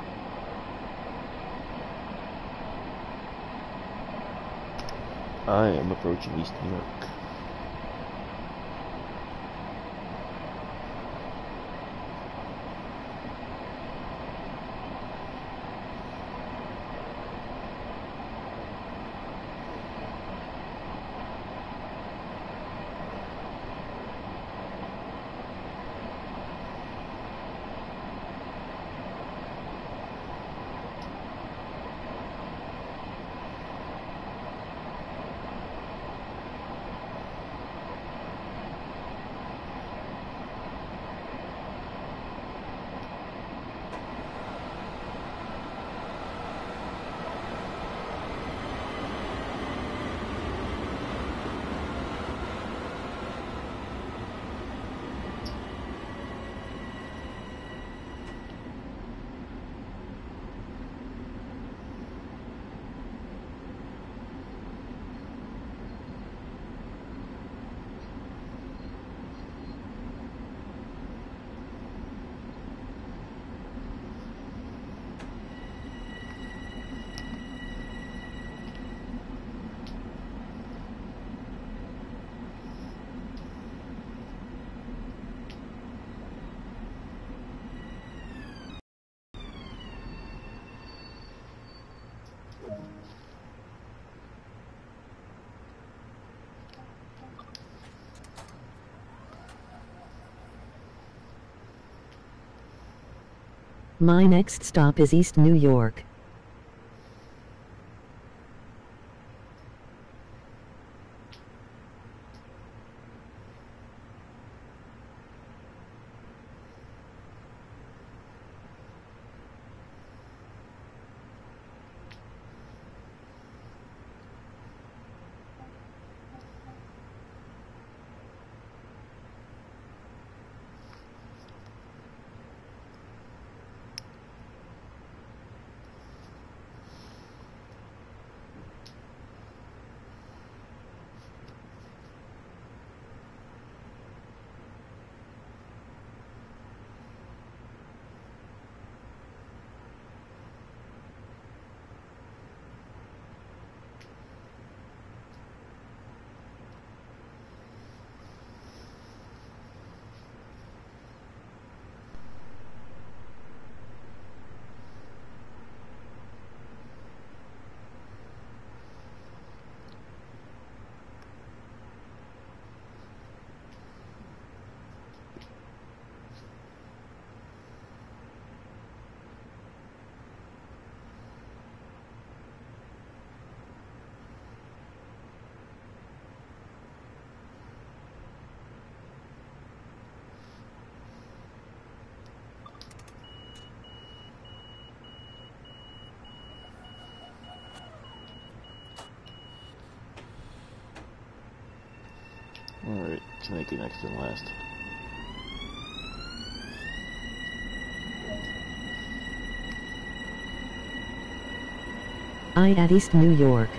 I am approaching East New York.
My next stop is East New York.
Alright, let's make it next and last.
I at East New York.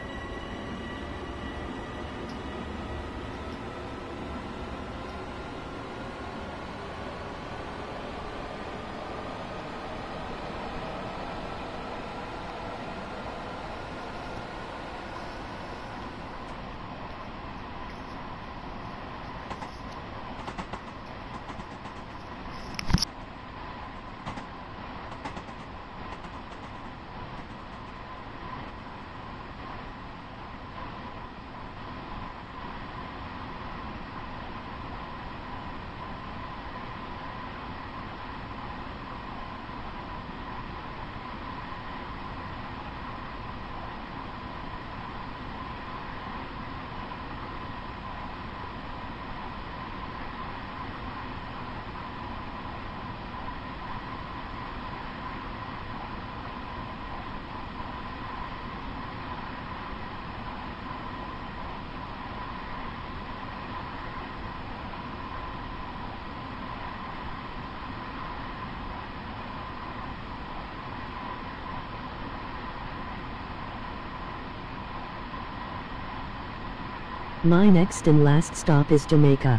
My next and last stop is Jamaica.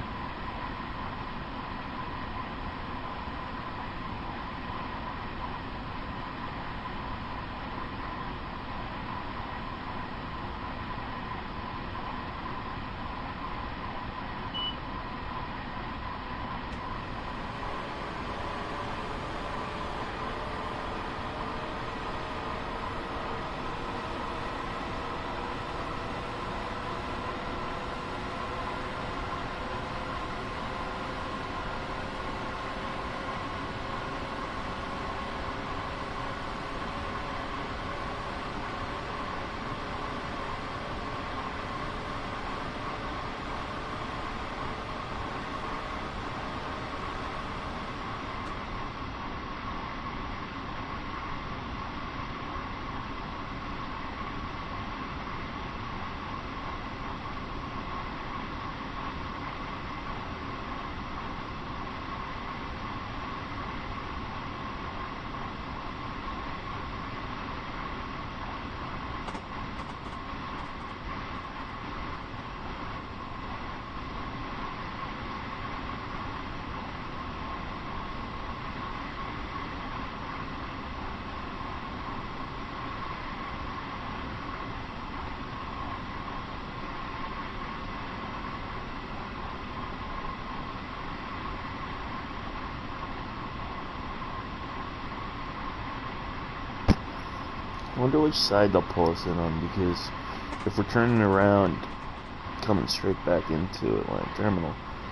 I wonder which side they'll pull us in on, because if we're turning around, coming straight back into Atlantic Terminal,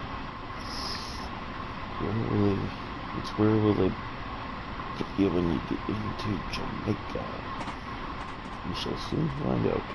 where will they put you when you get into Jamaica? We shall soon find out.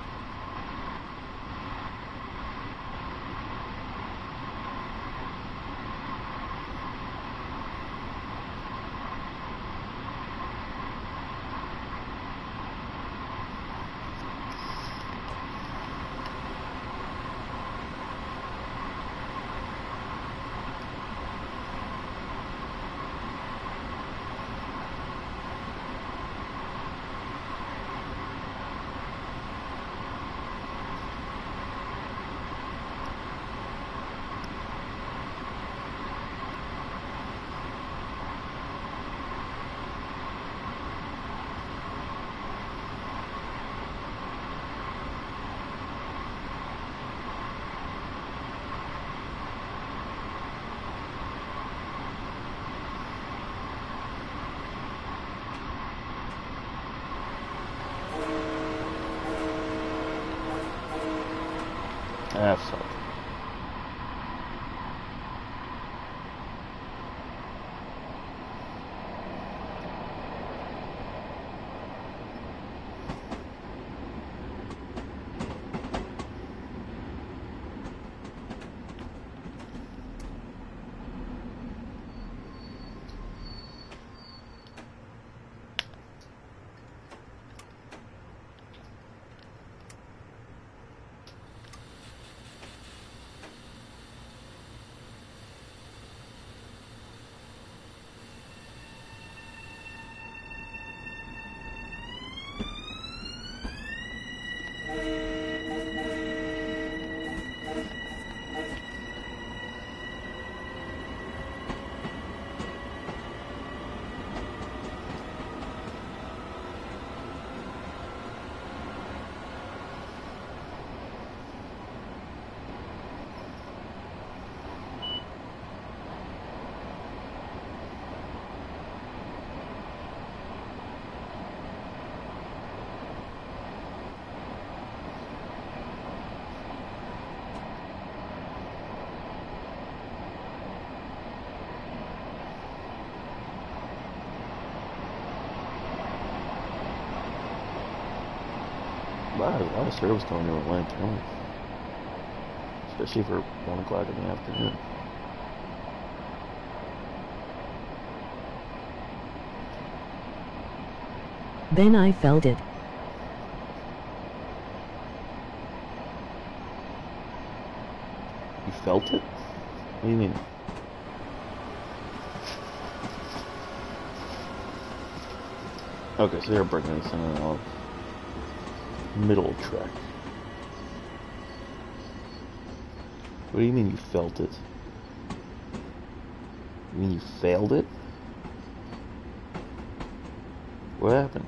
lot of service going to Atlantic County. Especially for 1 o'clock in the afternoon.
Then I felt it.
You felt it? What do you mean? Okay, so they're bringing us in a middle track. What do you mean you felt it? You mean you failed it? What happened?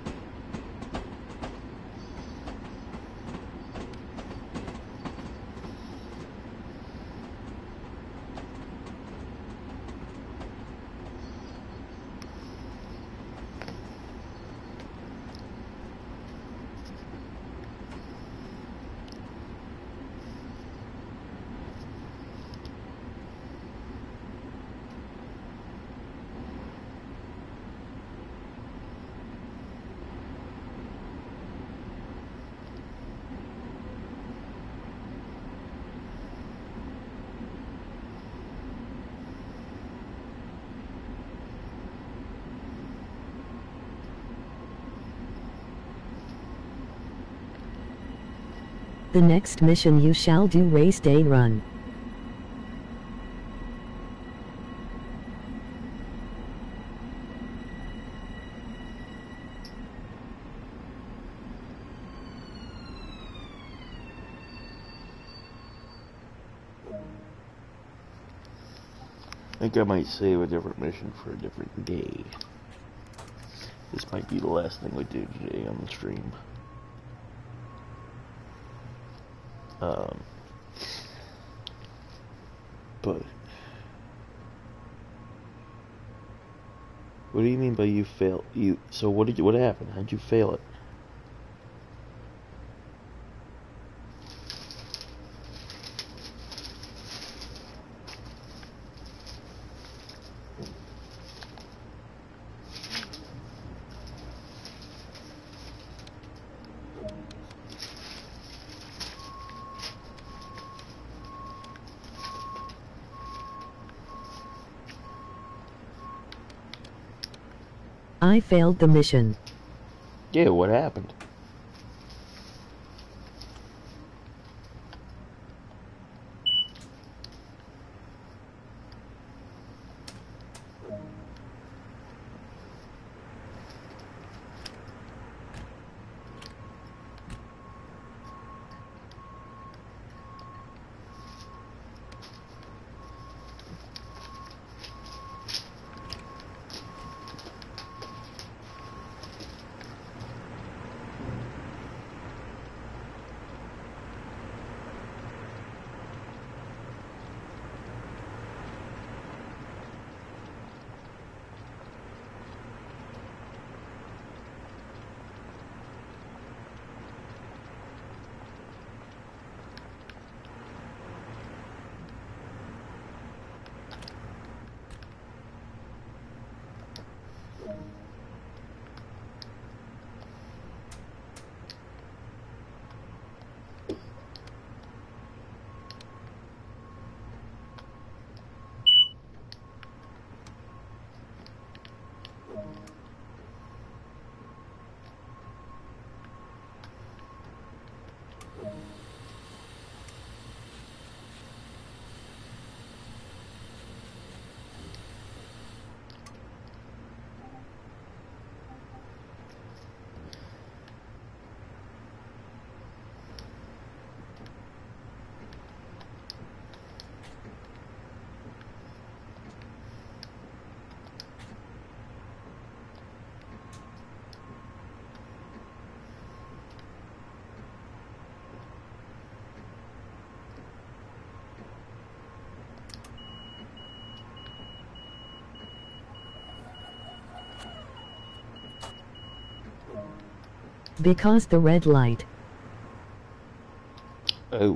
The next mission you shall do race day run.
I think I might save a different mission for a different day. This might be the last thing we do today on the stream. But what do you mean by you failed? So what happened? How'd you fail it?
I failed the mission.
Yeah, what happened?
Because the red light.
Oh.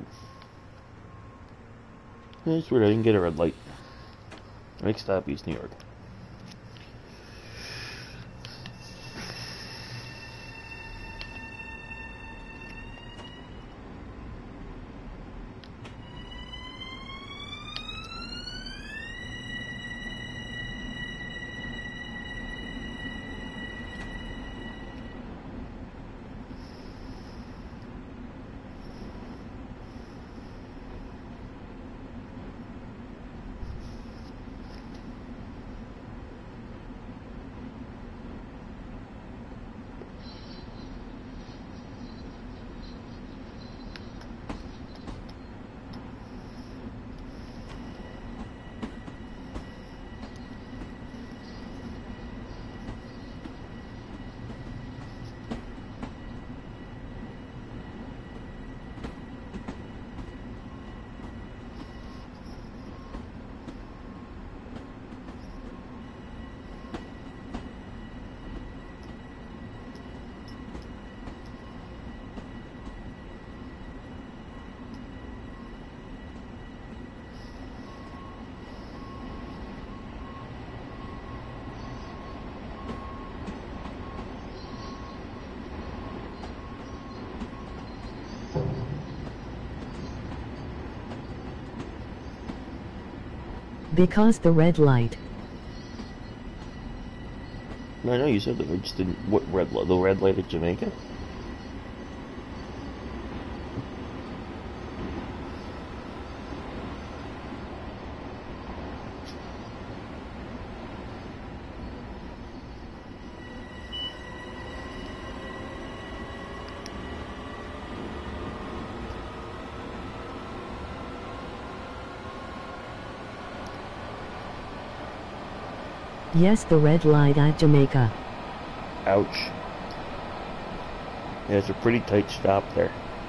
That's weird, I didn't get a red light. Next stop, East New York.
Because the red light.
No, I know you said that. I just didn't. What red light? The red light at Jamaica?
Yes, the red light at Jamaica.
Ouch. Yeah, it's a pretty tight stop there.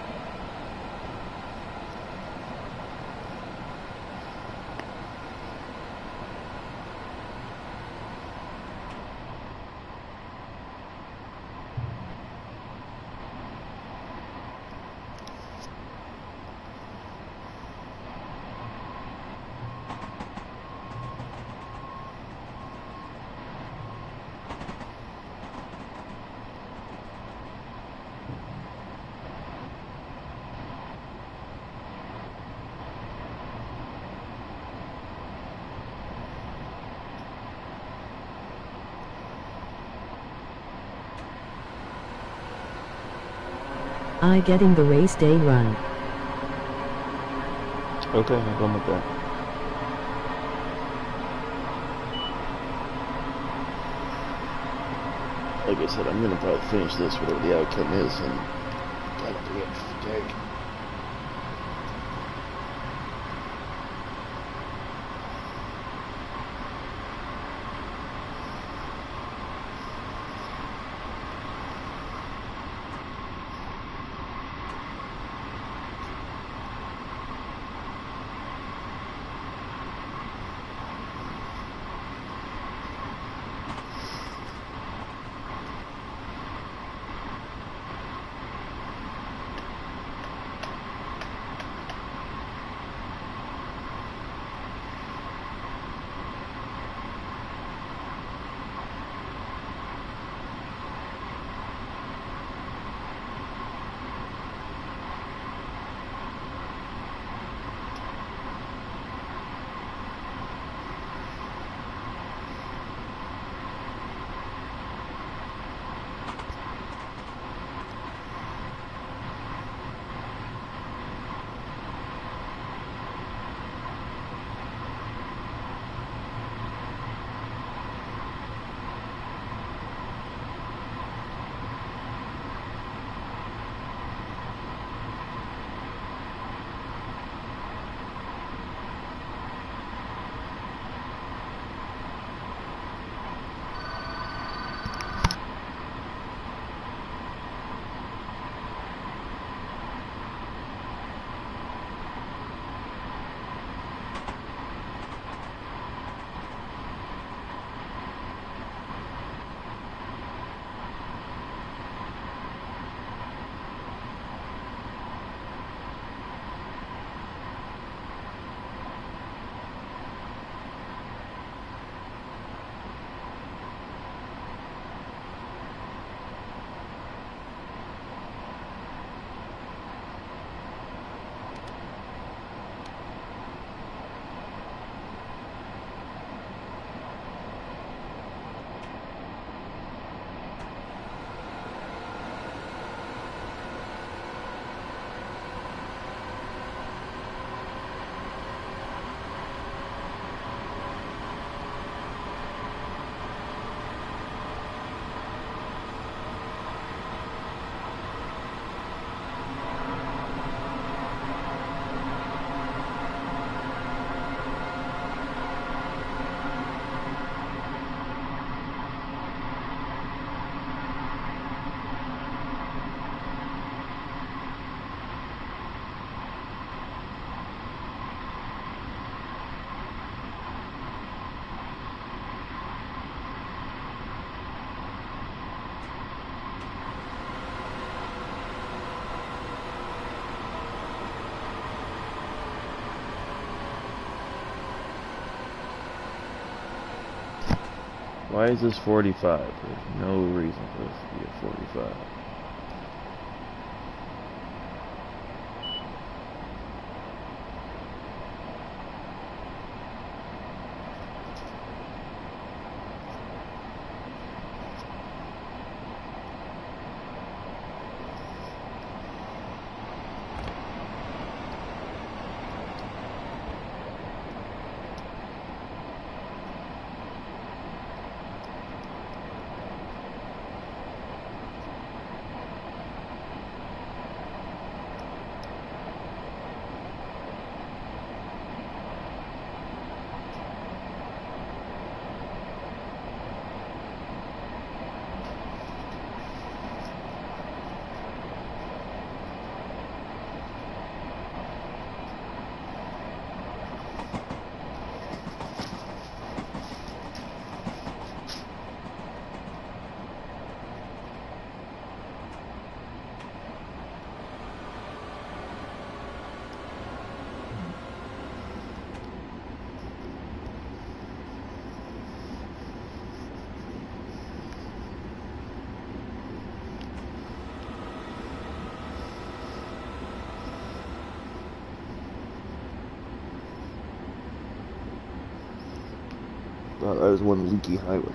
I getting the race day run.
Okay, I'll go with that. Like I said, I'm gonna probably finish this, whatever the outcome is, and that'll be it for today. Why is this 45? There's no reason for this to be a 45. That was one leaky highway.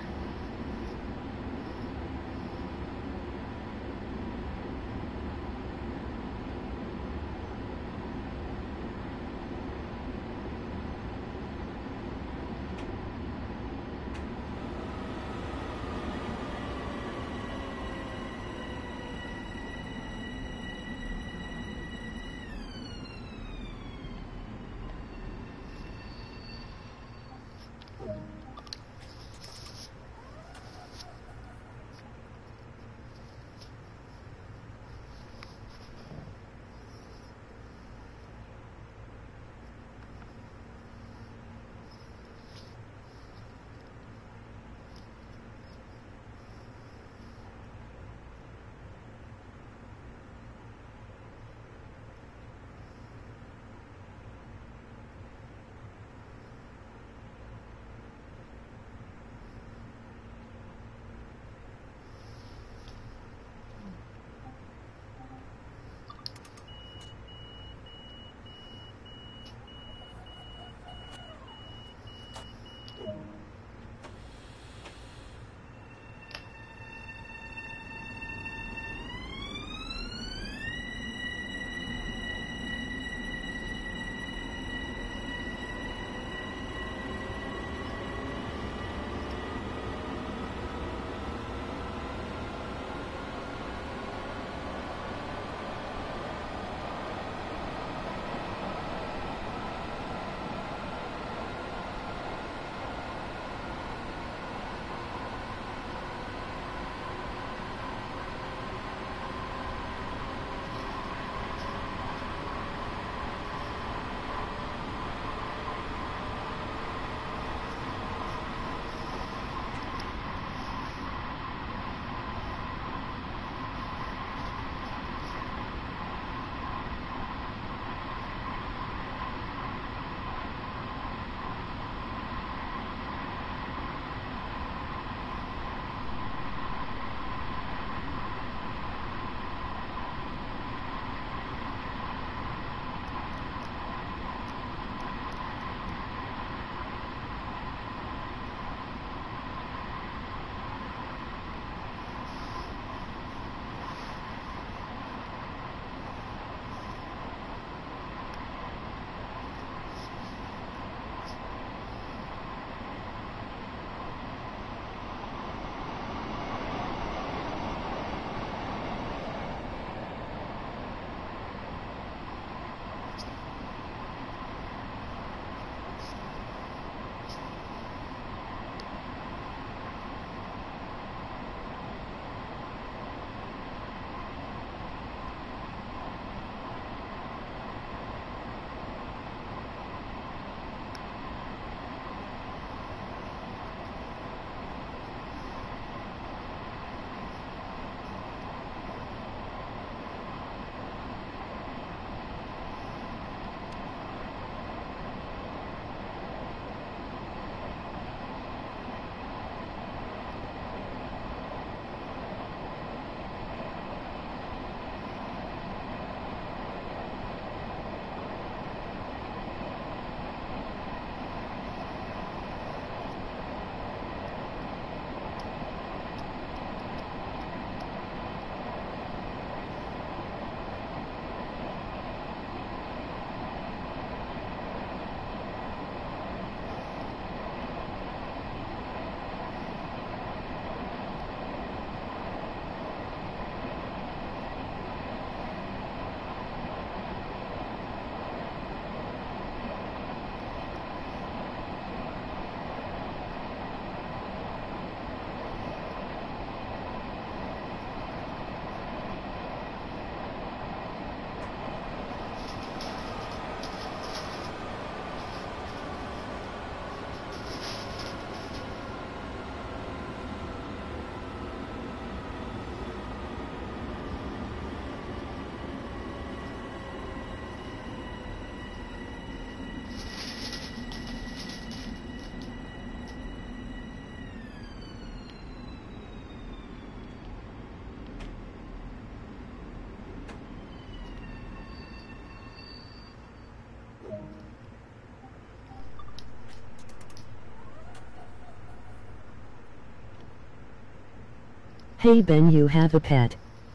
Hey Ben, you have a pet?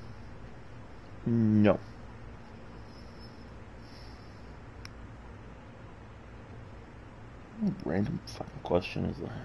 No. What random fucking question is that?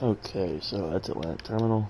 Okay, so that's Atlanta Terminal.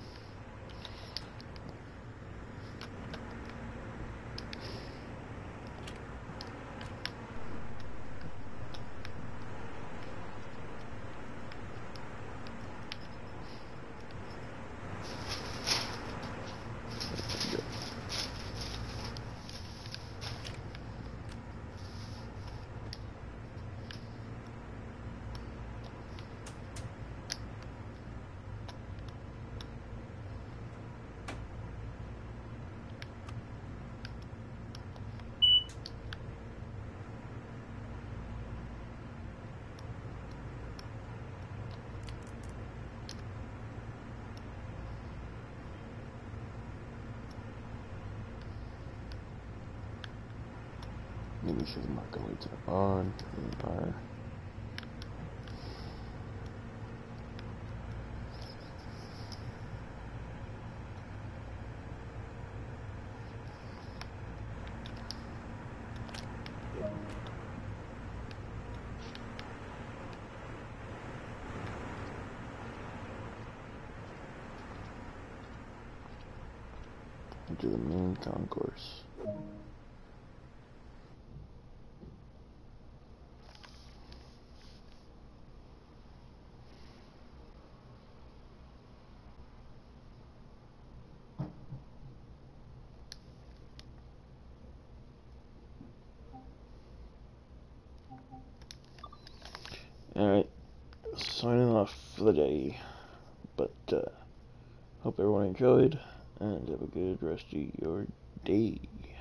Maybe sure the marker lights are on. They are. Into the main concourse. Alright, signing off for the day. But, hope everyone enjoyed, and have a good rest of your day.